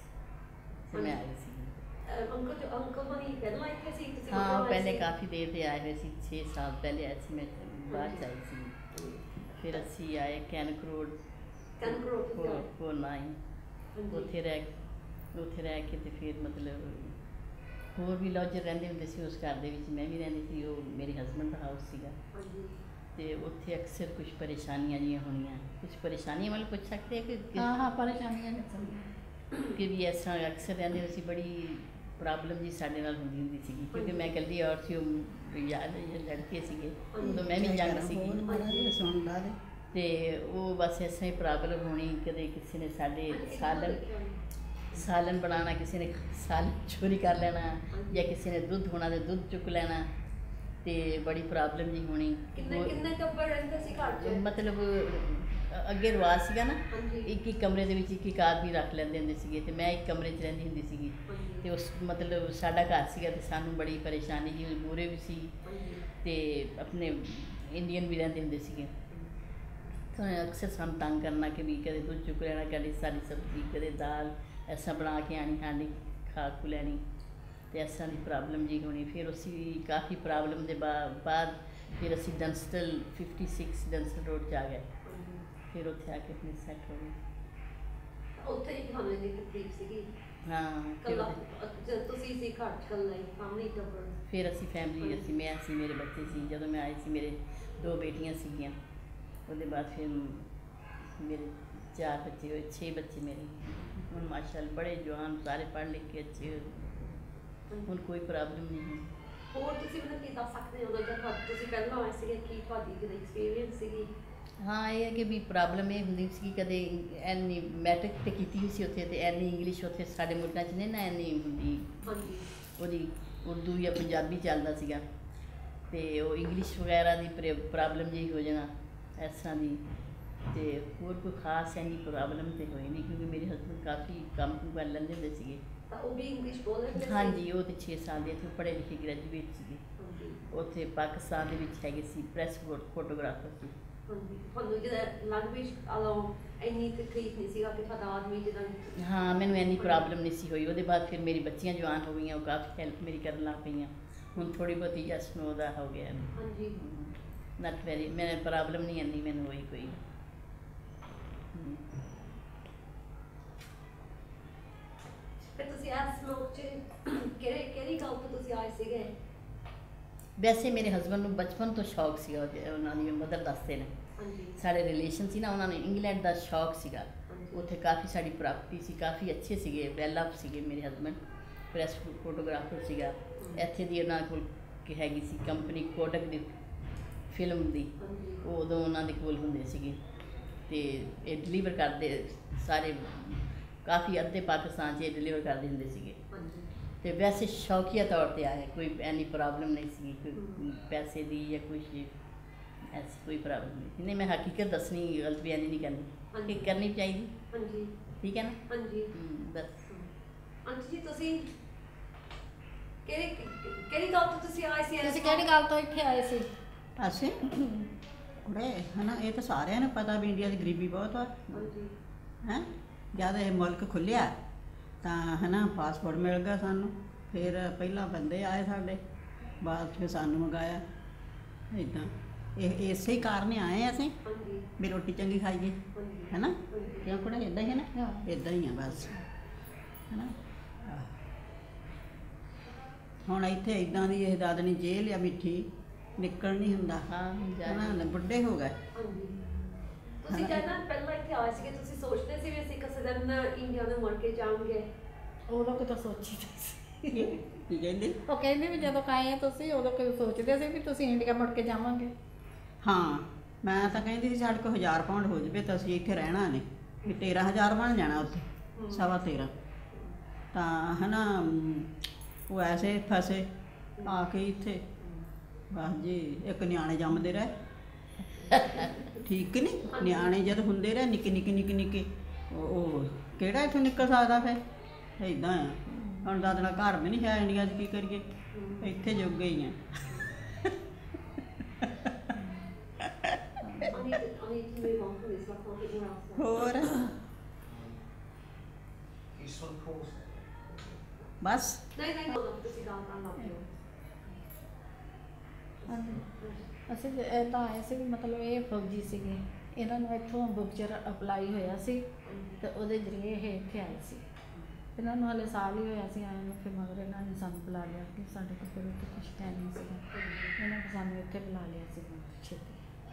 से मैं आई सी। ਅੰਕਲ ਜੋ ਅੰਕਲ ਮਨੀ ਪਹਿਲਾਂ ਇੱਥੇ ਸੀ, ਤੁਸੀਂ हाँ, ਮਤਲਬ ਆਏ पहले ਸੀ? काफ़ी देर से आए हुए सी, छे साल पहले आए सी, मैं बाद च आई सी। फिर असी आए कैनक रोड ਕਨਕ ਰੋਡ ਤੋਂ को को नाई ਹਾਂਜੀ ਉੱਥੇ ਰਹਿ ਉੱਥੇ ਰਹਿ ਕੇ ਤੇ ਫਿਰ ਮਤਲਬ ਹੋਰ ਵੀ ਲੌਜਰ ਰਹਿੰਦੇ ਹੁੰਦੇ ਸੀ ਉਸ ਘਰ ਦੇ ਵਿੱਚ, ਮੈਂ ਵੀ ਰਹਿੰਦੀ ਸੀ। ਉਹ ਮੇਰੇ ਹਸਬੰਡ ਦਾ ਹਾਊਸ ਸੀਗਾ ਹਾਂਜੀ ਤੇ ਉੱਥੇ ਅਕਸਰ ਕੁਝ ਪਰੇਸ਼ਾਨੀਆਂ ਜਿਹੀਆਂ ਹੋਣੀਆਂ। ਕੁਝ ਪਰੇਸ਼ਾਨੀਆਂ ਮਤਲਬ ਪੁੱਛ ਸਕਦੇ ਕਿ ਹਾਂ ਹਾਂ ਪਰੇਸ਼ਾਨੀਆਂ ਨੇ ਸਮਝੀਆਂ। ਕਿ ਵੀ ਇਸ ਤਰ੍ਹਾਂ ਅਕਸਰ ਰਹਿੰਦੇ ਸੀ, ਬੜੀ ਪ੍ਰੋਬਲਮ ਜੀ ਸਾਡੇ ਨਾਲ ਹੁੰਦੀ ਹੁੰਦੀ ਸੀਗੀ ਕਿਉਂਕਿ ਮੈਂ ਇਕੱਲੀ ਔਰਤ ਸੀ, ਉਹ ਯਾਦ ਹੈ ਜਿਹੜੇ ਲੜਕੇ ਸੀਗੇ ਉਦੋਂ ਮੈਂ ਵੀ ਯੰਗ ਸੀਗੀ ਮਾੜਾ ਸੁਣ ਲਾ ਦੇ। ਤੇ ਉਹ ਬਸ ਇਸ ਤਰ੍ਹਾਂ ਹੀ ਪ੍ਰੋਬਲਮ ਹੋਣੀ। ਕਦੇ ਕਿਸੇ ਨੇ ਸਾਡੇ ਸਾਲਨ ਸਾਲਨ ਬਣਾਉਣਾ, ਕਿਸੇ ਨੇ ਸਾਲਨ ਚੋਰੀ ਕਰ ਲੈਣਾ, ਜਾਂ ਕਿਸੇ ਨੇ ਦੁੱਧ ਹੋਣਾ ਤੇ ਦੁੱਧ ਚੁੱਕ ਲੈਣਾ, ਤੇ ਬੜੀ ਪ੍ਰੋਬਲਮ ਜੀ ਹੋਣੀ। ਕਿੰਨੇ ਕਿੰਨੇ ਕੱਪੜ ਰਹਿੰਦੇ ਸੀ ਘਰ 'ਚ? ਮਤਲਬ ਅੱਗੇ ਰਿਵਾਜ਼ ਸੀਗਾ ਨਾ, ਹਾਂਜੀ ਇੱਕ ਇੱਕ ਕਮਰੇ ਦੇ ਵਿੱਚ ਇੱਕ ਇੱਕ ਆਦਮੀ ਰੱਖ ਲੈਂਦੇ ਹੁੰਦੇ ਸੀਗੇ, ਤੇ ਮੈਂ ਇੱਕ ਕਮਰੇ 'ਚ ਰਹਿੰਦੀ ਹੁੰਦੀ ਸੀਗੀ। ਹਾਂਜੀ ਤੇ ਉਸ ਮਤਲਬ ਸਾਡਾ ਘਰ ਸੀਗਾ ਤੇ ਸਾਨੂੰ ਬੜੀ ਪਰੇਸ਼ਾਨੀ ਜੀ, ਮੂਹਰੇ ਵੀ ਸੀ ਹਾਂਜੀ ਤੇ ਆਪਣੇ ਇੰਡੀਅਨ ਵੀ ਰਹਿੰਦੇ ਹੁੰਦੇ ਸੀਗੇ। ਤਾਂ ਅਕਸਰ ਸਾਨੂੰ ਤੰਗ ਕਰਨਾ ਕਿ ਵੀ ਕਦੇ ਦੁੱਧ ਚੁੱਕ ਲੈਣਾ, ਕਦੇ ਸਾਰੀ ਸਬਜ਼ੀ, ਕਦੇ ਦਾਲ ਐਸਾ ਬਣਾ ਕੇ ਆਣੀ ਖਾਣੀ, ਖਾ ਖੂ ਲੈਣੀ, ਤੇ ਇਸ ਤਰ੍ਹਾਂ ਦੀ ਪ੍ਰੋਬਲਮ ਜੀ ਹੋਣੀ। ਫਿਰ ਅਸੀਂ ਕਾਫੀ ਪ੍ਰੋਬਲਮ ਦੇ ਬਾ- ਬਾਅਦ ਫਿਰ ਅਸੀਂ Dunstall fifty six Dunstall road 'ਚ ਆ ਗਏ। ਫਿਰ ਉੱਥੇ ਆ ਕੇ ਆਪਣੇ ਸੈੱਟ ਹੋ ਗਏ। ਉੱਥੇ ਹੀ ਤੁਹਾਨੂੰ ਇੰਨੀ ਤਕਲੀਫ ਸੀਗੀ? ਹਾਂ, ਫਿਰ ਕੱਲਾ ਉਹਦੇ- ਜਦ ਤੁਸੀਂ ਸੀ ਘਰ 'ਚ ਕੱਲਾ ਹੀ ਫੈਮਿਲੀ ਟੱਬਰ? ਫਿਰ ਅਸੀਂ ਫੈਮਿਲੀ, ਅਸੀਂ ਮੈਂ ਸੀ, ਮੇਰੇ ਬੱਚੇ ਸੀ। ਜਦੋਂ ਮੈਂ ਆਈ ਸੀ ਮੇਰੇ ਦੋ ਬੇਟੀਆਂ ਸੀਗੀਆਂ। ਉਹਦੇ ਬਾਅਦ ਫਿਰ ਮੇਰੇ ਚਾਰ ਬੱਚੇ ਹੋਏ, ਛੇ ਬੱਚੇ ਮੇਰੇ ਹੁਣ ਮਾਸ਼ਾਅੱਲਾ ਬੜੇ ਜਵਾਨ, ਸਾਰੇ ਪੜ੍ਹ ਲਿਖ ਕੇ ਅੱਛੇ ਹੋਏ। ਹੁਣ ਕੋਈ ਪ੍ਰੋਬਲਮ ਨਹੀਂ ਹੈ। ਹੋਰ ਤੁਸੀਂ ਮੈਨੂੰ ਕੀ ਦੱਸ ਸਕਦੇ ਹੋ ਜਦ ਤੁਸੀਂ ਪਹਿਲਾਂ ਆਏ ਸੀਗੇ, ਕੀ ਤੁਹਾਡੀ ਕਿਹੜੀ ਐਕਸਪੀਰੀਅੰਸ ਸੀਗੀ? ਹਾਂ, ਇਹ ਹੈ ਕਿ ਵੀ ਪ੍ਰੋਬਲਮ ਇਹ ਹੁੰਦੀ ਸੀ ਕਦੇ ਐਨੀ ਮੈਟ੍ਰਿਕ ਤੇ ਕੀਤੀ ਹੋਈ ਸੀ ਉੱਥੇ, ਤੇ ਐਨੀ ਇੰਗਲਿਸ਼ ਉੱਥੇ ਸਾਡੇ ਮੁਲਕਾਂ 'ਚ ਨਹੀਂ ਨਾ ਐਨੀ ਹੁੰਦੀ, ਹਾਂਜੀ ਉਹਦੀ ਉਰਦੂ ਜਾਂ ਪੰਜਾਬੀ ਚੱਲਦਾ ਸੀਗਾ, ਤੇ ਉਹ ਇੰਗਲਿਸ਼ ਵਗੈਰਾ ਦੀ ਪ੍ਰੋਬਲਮ ਜਿਹੀ ਹੋ ਜਾਣਾ ਇਸ ਤਰ੍ਹਾਂ ਦੀ। ਤੇ ਹੋਰ ਕੋਈ ਖਾਸ ਐਨੀ ਪ੍ਰੋਬਲਮ ਤੇ ਹੋਈ ਨਹੀਂ ਕਿਉਂਕਿ ਮੇਰੇ ਹਸਬੈਂਡ ਕਾਫੀ ਕੰਮ ਕੁਮ ਕਰ ਲੈਂਦੇ ਹੁੰਦੇ ਸੀਗੇ। ਤਾਂ ਉਹ ਵੀ ਇੰਗਲਿਸ਼ ਬੋਲ ਲੈਂਦੇ ਸੀ? ਹਾਂਜੀ, ਉਹ ਤੇ ਛੇ ਸਾਲ ਦੇ ਇੱਥੇ ਪੜ੍ਹੇ ਲਿਖੇ ਗ੍ਰੈਜੂਏਟ ਸੀਗੇ। ਹਾਂਜੀ ਉੱਥੇ ਪਾਕਿਸਤਾਨ ਦੇ ਵਿੱਚ ਹੈਗੇ ਸੀ, ਪ੍ਰੈਸ ਫੋਟੋਗ੍ਰਾਫਰ ਸੀ। ਹਾਂਜੀ ਤੁਹਾਨੂੰ ਜਿਹੜਾ ਲੈਂਗੁਏਜ ਅਲੋਂ ਇੰਨੀ ਤਕਲੀਫ ਨਹੀਂ ਸੀਗਾ ਕਿ ਤੁਹਾਡਾ ਆਦਮੀ ਜਿੱਦਾਂ? ਹਾਂ, ਮੈਨੂੰ ਇੰਨੀ ਪ੍ਰੋਬਲਮ ਨਹੀਂ ਸੀ ਹੋਈ। ਉਹਦੇ ਬਾਅਦ ਫਿਰ ਮੇਰੀ ਬੱਚੀਆਂ ਜਵਾਨ ਹੋ ਗਈਆਂ, ਉਹ ਕਾਫੀ ਹੈਲਪ ਮੇਰੀ ਕਰਨ ਲੱਗ ਪਈਆਂ। ਹੁਣ ਥੋੜ੍ਹੀ ਬਹੁਤੀ ਯਸ ਨੋ ਦਾ ਹੋ ਗਿਆ। ਹਾਂਜੀ ਨਟ ਵੈਰੀ ਮੈਂ ਪ੍ਰੋਬਲਮ ਨਹੀਂ ਇੰਨੀ ਮੈਨੂੰ ਹੋਈ ਕੋਈ। ਹਮ। ਫਿਰ ਤੁਸੀਂ ਇਸ ਲੋਕ 'ਚ ਕਿਹੜੇ ਕਿਹੜੀ ਗੱਲ ਤੋਂ ਤੁਸੀਂ ਆਏ ਸੀਗੇ? ਵੈਸੇ ਮੇਰੇ ਹਸਬੰਡ ਨੂੰ ਬਚਪਨ ਤੋਂ ਸ਼ੌਕ ਸੀਗਾ, ਉਹ- ਉਹਨਾਂ ਦੀ ਮਦਰ ਦੱਸਦੇ ਨੇ, ਹਾਂਜੀ ਸਾਡੇ ਰਿਲੇਸ਼ਨ ਸੀ ਨਾ, ਉਹਨਾਂ ਨੂੰ ਇੰਗਲੈਂਡ ਦਾ ਸ਼ੌਕ ਸੀਗਾ। ਹਾਂਜੀ ਉੱਥੇ ਕਾਫੀ ਸਾਡੀ ਪ੍ਰਾਪਰਟੀ ਸੀ, ਕਾਫੀ ਅੱਛੇ ਸੀਗੇ, ਵੈਲ ਆਫ ਸੀਗੇ ਮੇਰੇ ਹਸਬੰਡ, ਪ੍ਰੈਸ ਫੋਟੋਗ੍ਰਾਫਰ ਸੀਗਾ। ਇੱਥੇ ਦੀ ਉਹਨਾਂ ਕੋਲ ਕਿ ਹੈਗੀ ਸੀ ਕੰਪਨੀ ਕੋਡਕ ਦੀ ਫਿਲਮ ਦੀ, ਹਾਂਜੀ ਉਹ ਉਦੋਂ ਉਹਨਾਂ ਦੇ ਕੋਲ ਹੁੰਦੇ ਸੀਗੇ, ਤੇ ਇਹ ਡਿਲੀਵਰ ਕਰਦੇ ਸਾਰੇ ਕਾਫੀ ਅੱਧੇ ਪਾਕਿਸਤਾਨ 'ਚ ਇਹ ਡਿਲੀਵਰ ਕਰਦੇ ਹੁੰਦੇ ਸੀਗੇ। ਹਾਂਜੀ ਤੇ ਵੈਸੇ ਸ਼ੌਕੀਆ ਤੌਰ ਤੇ ਆਏ, ਕੋਈ ਐਨੀ ਪ੍ਰੋਬਲਮ ਨਹੀਂ ਸੀ, ਕੋਈ ਪੈਸੇ ਦੀ ਜਾਂ ਕੁਛ ਐਸੀ ਕੋਈ ਪ੍ਰੋਬਲਮ ਨਹੀਂ ਸੀ। ਨਹੀਂ, ਮੈਂ ਹਕੀਕਤ ਦੱਸਣੀ, ਗਲਤ ਬਿਆਨੀ ਨਹੀਂ ਕਰਨੀ, ਹਾਂਜੀ। ਕਿ ਕਰਨੀ ਚਾਹੀਦੀ, ਹਾਂਜੀ ਠੀਕ ਹੈ ਨਾ। ਹਾਂਜੀ ਹਮ, ਬਸ ਆਂਟੀ ਜੀ ਤੁਸੀਂ ਕਿਹੜੀ ਕਿਹੜੀ ਗੱਲ ਤੋਂ ਤੁਸੀਂ ਆਏ ਸੀ? ਤੁਸੀਂ ਕਿਹੜੀ ਗੱਲ ਤੋਂ ਇੱਥੇ ਆਏ ਸੀ? ਅਸੀਂ ਕੁੜੇ ਹਨਾ, ਇਹ ਤਾਂ ਸਾਰਿਆਂ ਨੂੰ ਪਤਾ ਵੀ ਇੰਡੀਆ ਦੀ ਗਰੀਬੀ ਬਹੁਤ ਆ ਹਾਂਜੀ ਹੈ। ਜਦ ਇਹ ਮੁਲਕ ਖੁੱਲਿਆ ਤਾਂ ਹਨਾ ਪਾਸਪੋਰਟ ਮਿਲ ਗਿਆ ਸਾਨੂੰ, ਫਿਰ ਪਹਿਲਾਂ ਬੰਦੇ ਆਏ ਸਾਡੇ, ਬਾਅਦ 'ਚ ਫਿਰ ਸਾਨੂੰ ਮੰਗਾਇਆ ਇੱਦਾਂ। ਇਹ ਇਸੇ ਹੀ ਕਾਰਨ ਆਏ ਅਸੀਂ ਹਾਂਜੀ ਵੀ ਰੋਟੀ ਚੰਗੀ ਖਾਈਏ, ਹਾਂਜੀ ਹੈ ਨਾ। ਹਾਂਜੀ। ਕਿਉਂ ਕੁੜੇ ਇੱਦਾਂ ਹੀ ਹੈ ਨਾ, ਹਾਂ ਇੱਦਾਂ ਹੀ ਆ ਬਸ, ਹੈ ਨਾ। ਆਹ। ਹੁਣ ਇੱਥੇ ਇੱਦਾਂ ਦੀ ਇਹ ਦਾਦਣੀ ਜੇਲ੍ਹ ਆ ਮਿੱਠੀ, ਨਿਕਲ ਨਹੀਂ ਹੁੰਦਾ, ਹਾਂ, ਹੁਣ ਜਾ ਹਨਾ। ਬੁੱਢੇ ਹੋ ਗਏ। ਹਾਂਜੀ ਤੁਸੀਂ ਜਦ ਨਾ ਪਹਿਲਾਂ ਆਏ ਸੀਗੇ ਤੁਸੀਂ ਸੋਚਦੇ ਸੀ ਵੀ ਅਸੀਂ ਕਿਸੇ ਦਿਨ ਇੰਡੀਆ ਨੂੰ ਮੁੜ ਕੇ ਜਾਵਾਂਗੇ? ਉਦੋਂ ਕਿਤੇ ਸੋਚੀ ਨਹੀਂ ਸੀ। ਕੀ ਕਹਿੰਦੇ? ਉਹ ਕਹਿੰਦੇ ਵੀ ਜਦੋਂ ਆਏ ਤੁਸੀਂ ਉਦੋਂ ਕਿਤੇ ਸੋਚਦੇ ਸੀ ਵੀ ਤੁਸੀਂ ਇੰਡੀਆ ਮੁੜ ਕੇ ਜਾਵਾਂਗੇ? ਹਾਂ, ਮੈਂ ਤਾਂ ਕਹਿੰਦੀ ਸੀ ਸਾਡੇ ਕੋਲ ਹਜ਼ਾਰ ਪਾਉਂਡ ਹੋ ਜਾਵੇ ਤਾਂ ਅਸੀਂ ਇੱਥੇ ਰਹਿਣਾ ਨੇ, ਵੀ ਤੇਰਾਂ ਹਜ਼ਾਰ ਬਣ ਜਾਣਾ ਉੱਥੇ, ਸਵਾ ਤੇਰਾਂ। ਤਾਂ ਹਨਾ ਉਹ ਐਸੇ ਫਸੇ ਆ ਕੇ ਇੱਥੇ ਬਸ ਜੀ ਇੱਕ ਨਿਆਣੇ ਜੰਮਦੇ ਰਹੇ, ਠੀਕ ਕਿ ਨਹੀਂ? ਨਿਆਣੇ ਜਦ ਹੁੰਦੇ ਰਹੇ ਨਿੱਕੇ ਨਿੱਕੇ ਨਿੱਕੇ ਨਿੱਕੇ ਉਹ ਉਹ ਕਿਹੜਾ ਇੱਥੋਂ ਨਿਕਲ ਸਕਦਾ ਫਿਰ? ਇੱਦਾਂ ਆ ਹੁਣ ਦਾਦ ਨਾਲ ਘਰ ਵੀ ਨਹੀਂ ਹੈ ਇੰਡੀਆ 'ਚ, ਕੀ ਕਰੀਏ? ਇੱਥੇ ਜੋਗੇ ਹੀ ਆ। I need to, I need to move on from this, so I can't get your answer. ਹੋਰ ਬਸ ਨਹੀਂ ਨਹੀਂ ਤੁਸੀਂ ਗੱਲ ਕਰਨ ਲੱਗ ਪਏ ਹੋ। ਹਾਂਜੀ, ਅਸੀਂ ਇੱਦਾਂ ਆਏ ਸੀ ਵੀ ਮਤਲਬ ਇਹ ਫੌਜੀ ਸੀਗੇ, ਇਹਨਾਂ ਨੂੰ ਇੱਥੋਂ ਬੁਕਚਰ ਅਪਲਾਈ ਹੋਇਆ ਸੀ ਤੇ ਉਹਦੇ ਜ਼ਰੀਏ ਇਹ ਇੱਥੇ ਆਏ ਸੀ। ਇਹਨਾਂ ਨੂੰ ਹਾਲੇ ਸਾਲ ਹੀ ਹੋਇਆ ਸੀ ਆਏ ਨੂੰ, ਫਿਰ ਮਗਰ ਇਹਨਾਂ ਨੇ ਸਾਨੂੰ ਬੁਲਾ ਲਿਆ ਕਿ ਸਾਡੇ ਕੋਲ ਫਿਰ ਉੱਥੇ ਕੁਛ ਟਾਈਮ ਨਹੀਂ ਸੀਗਾ, ਇਹਨਾਂ ਨੇ ਸਾਨੂੰ ਇੱਥੇ ਬੁਲਾ ਲਿਆ ਸੀ ਛੇਤੀ।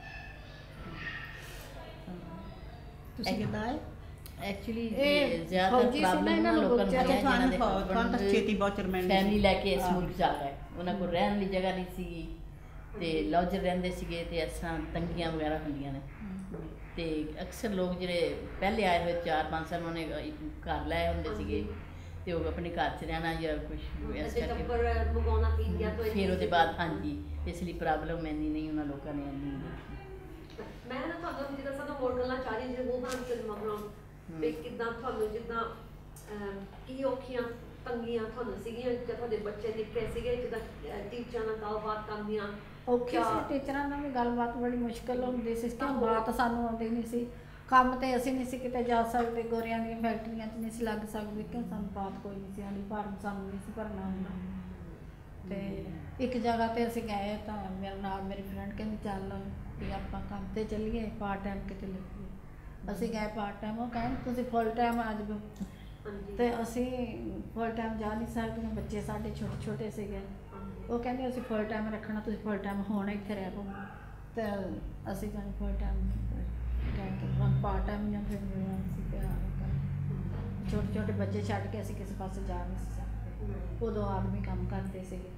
ਤੁਸੀਂ ਕਿੱਦਾਂ ਆਏ? ਐਕਚੁਅਲੀ ਇਹ ਜ਼ਿਆਦਾਤਰ ਫੌਜੀ ਸੀ ਨਾ, ਪ੍ਰੋਬਲਮ ਇਹਨਾਂ ਨੂੰ ਲੋਕਾਂ ਨੂੰ ਬੱਚੇ- ਅੱਛਾ, ਜਿਨ੍ਹਾਂ ਦੇ ਤੁਹਾਨੂੰ ਤੁਹਾਨੂੰ ਤਾਂ ਛੇਤੀ ਬਾਚਰ ਮਿਲਣੀ ਫੈਮਿਲੀ ਲੈ ਕੇ ਇਸ ਹਾਂ। ਮੁਲਕ 'ਚ ਆ ਗਏ, ਉਹਨਾਂ ਕੋਲ ਰਹਿਣ ਦੀ ਜਗ੍ਹਾ ਨਹੀਂ ਸੀਗੀ ਤੇ ਲੌਜਰ ਰਹਿੰਦੇ ਸੀਗੇ ਤੇ ਇਸ ਤਰ੍ਹਾਂ ਤੰਗੀਆਂ ਵਗੈਰਾ ਹੁੰਦੀਆਂ ਨੇ। ਤੇ ਅਕਸਰ ਲੋਕ ਜਿਹੜੇ ਪਹਿਲੇ ਆਏ ਹੋਏ ਚਾਰ ਪੰਜ ਸਾਲ ਉਹਨੇ ਘਰ ਲਏ ਹੁੰਦੇ ਸੀਗੇ ਤੇ ਉਹ ਆਪਣੇ ਘਰ 'ਚ ਰਹਿਣਾ ਜਾਂ ਕੁਝ ਇਸ ਤੇ ਕਰਕੇ ਟੱਬਰ ਮੰਗਾਉਣਾ ਇੰਡੀਆ ਤੋਂ ਫਿਰ ਉਹਦੇ ਬਾਅਦ ਹਾਂਜੀ ਇਸ ਲਈ ਪ੍ਰੋਬਲਮ ਇੰਨੀ ਨਹੀਂ ਉਹਨਾਂ ਲੋਕਾਂ ਨੇ ਇੰਨੀ ਮੈਂ ਨਾ ਤੁਹਾਨੂੰ ਜਿੱਦਾਂ ਸਾਨੂੰ ਹੋਰ ਗੱਲਾਂ ਚਾਹ ਰਹੀ ਜਿਹੜੇ ਉਹ ਬਣ ਕੇ ਮਗਰੋਂ ਵੀ ਕਿੱਦਾਂ ਤੁਹਾਨੂੰ ਜਿੱਦਾਂ ਅਮ, ਕੀ ਔਖੀਆਂ ਤੰਗੀਆਂ ਤੁਹਾਨੂੰ ਸੀਗੀਆਂ ਜਦ ਤੁਹਾਡੇ ਬੱਚੇ ਨਿੱਕੇ ਸੀਗੇ, ਜਿੱਦਾਂ ਟੀਚਰਾਂ ਨਾਲ ਗੱਲਬਾਤ ਕਰਨੀਆਂ ਔਖੀ ਸੀ, ਟੀਚਰਾਂ ਨਾਲ ਵੀ ਗੱਲਬਾਤ ਬੜੀ ਮੁਸ਼ਕਿਲ ਹੁੰਦੀ ਸੀ ਕਿ ਬਾਤ ਸਾਨੂੰ ਆਉਂਦੀ ਨਹੀਂ ਸੀ। ਕੰਮ ਤੇ ਅਸੀਂ ਨਹੀਂ ਸੀ ਕਿਤੇ ਜਾ ਸਕਦੇ, ਗੋਰਿਆਂ ਦੀਆਂ ਫੈਕਟਰੀਆਂ 'ਚ ਨਹੀਂ ਸੀ ਲੱਗ ਸਕਦੇ ਕਿਉਂ ਸਾਨੂੰ ਬਾਤ ਕੋਈ ਨਹੀਂ ਸੀ ਆਉਂਦੀ, ਫਾਰਮ ਸਾਨੂੰ ਨਹੀਂ ਸੀ ਭਰਨਾ ਹੁੰਦਾ। ਤੇ ਇੱਕ ਜਗ੍ਹਾ ਤੇ ਅਸੀਂ ਗਏ ਤਾਂ ਮੇਰੇ ਨਾਲ ਮੇਰੀ ਫਰੈਂਡ ਕਹਿੰਦੀ ਚੱਲ ਵੀ ਆਪਾਂ ਕੰਮ ਤੇ ਚੱਲੀਏ, ਪਾਰਟ ਟਾਈਮ ਕਿਤੇ ਲੱਗੀਏ। ਅਸੀਂ ਗਏ ਪਾਰਟ ਟਾਈਮ, ਉਹ ਕਹਿੰਦੇ ਤੁਸੀਂ ਫੁੱਲ ਟਾਈਮ ਆ ਜਾਓ। ਤੇ ਅਸੀਂ ਫੁੱਲ ਟਾਈਮ ਜਾ ਨਹੀਂ ਸਕਦੇ, ਬੱਚੇ ਸਾਡੇ ਛੋਟੇ ਛੋਟੇ ਸੀਗੇ। ਉਹ ਕਹਿੰਦੇ ਅਸੀਂ ਫੁੱਲ ਟਾਈਮ ਰੱਖਣਾ, ਤੁਸੀਂ ਫੁੱਲ ਟਾਈਮ ਹੁਣ ਇੱਥੇ ਰਹਿ ਪਓ। ਤੇ ਅਸੀਂ ਜਾਣੀ ਫੁੱਲ ਟਾਈਮ ਕਹਿੰਦੇ ਹੁਣ ਪਾਰਟ ਟਾਈਮ ਜਾਂ ਫਿਰ ਅਸੀਂ ਪਿਆਰ ਛੋਟੇ ਛੋਟੇ ਬੱਚੇ ਛੱਡ ਕੇ ਅਸੀਂ ਕਿਸੇ ਪਾਸੇ ਜਾ ਨਹੀਂ ਸੀ ਸਕਦੇ। ਉਦੋਂ ਆਦਮੀ ਕੰਮ ਕਰਦੇ ਸੀਗੇ,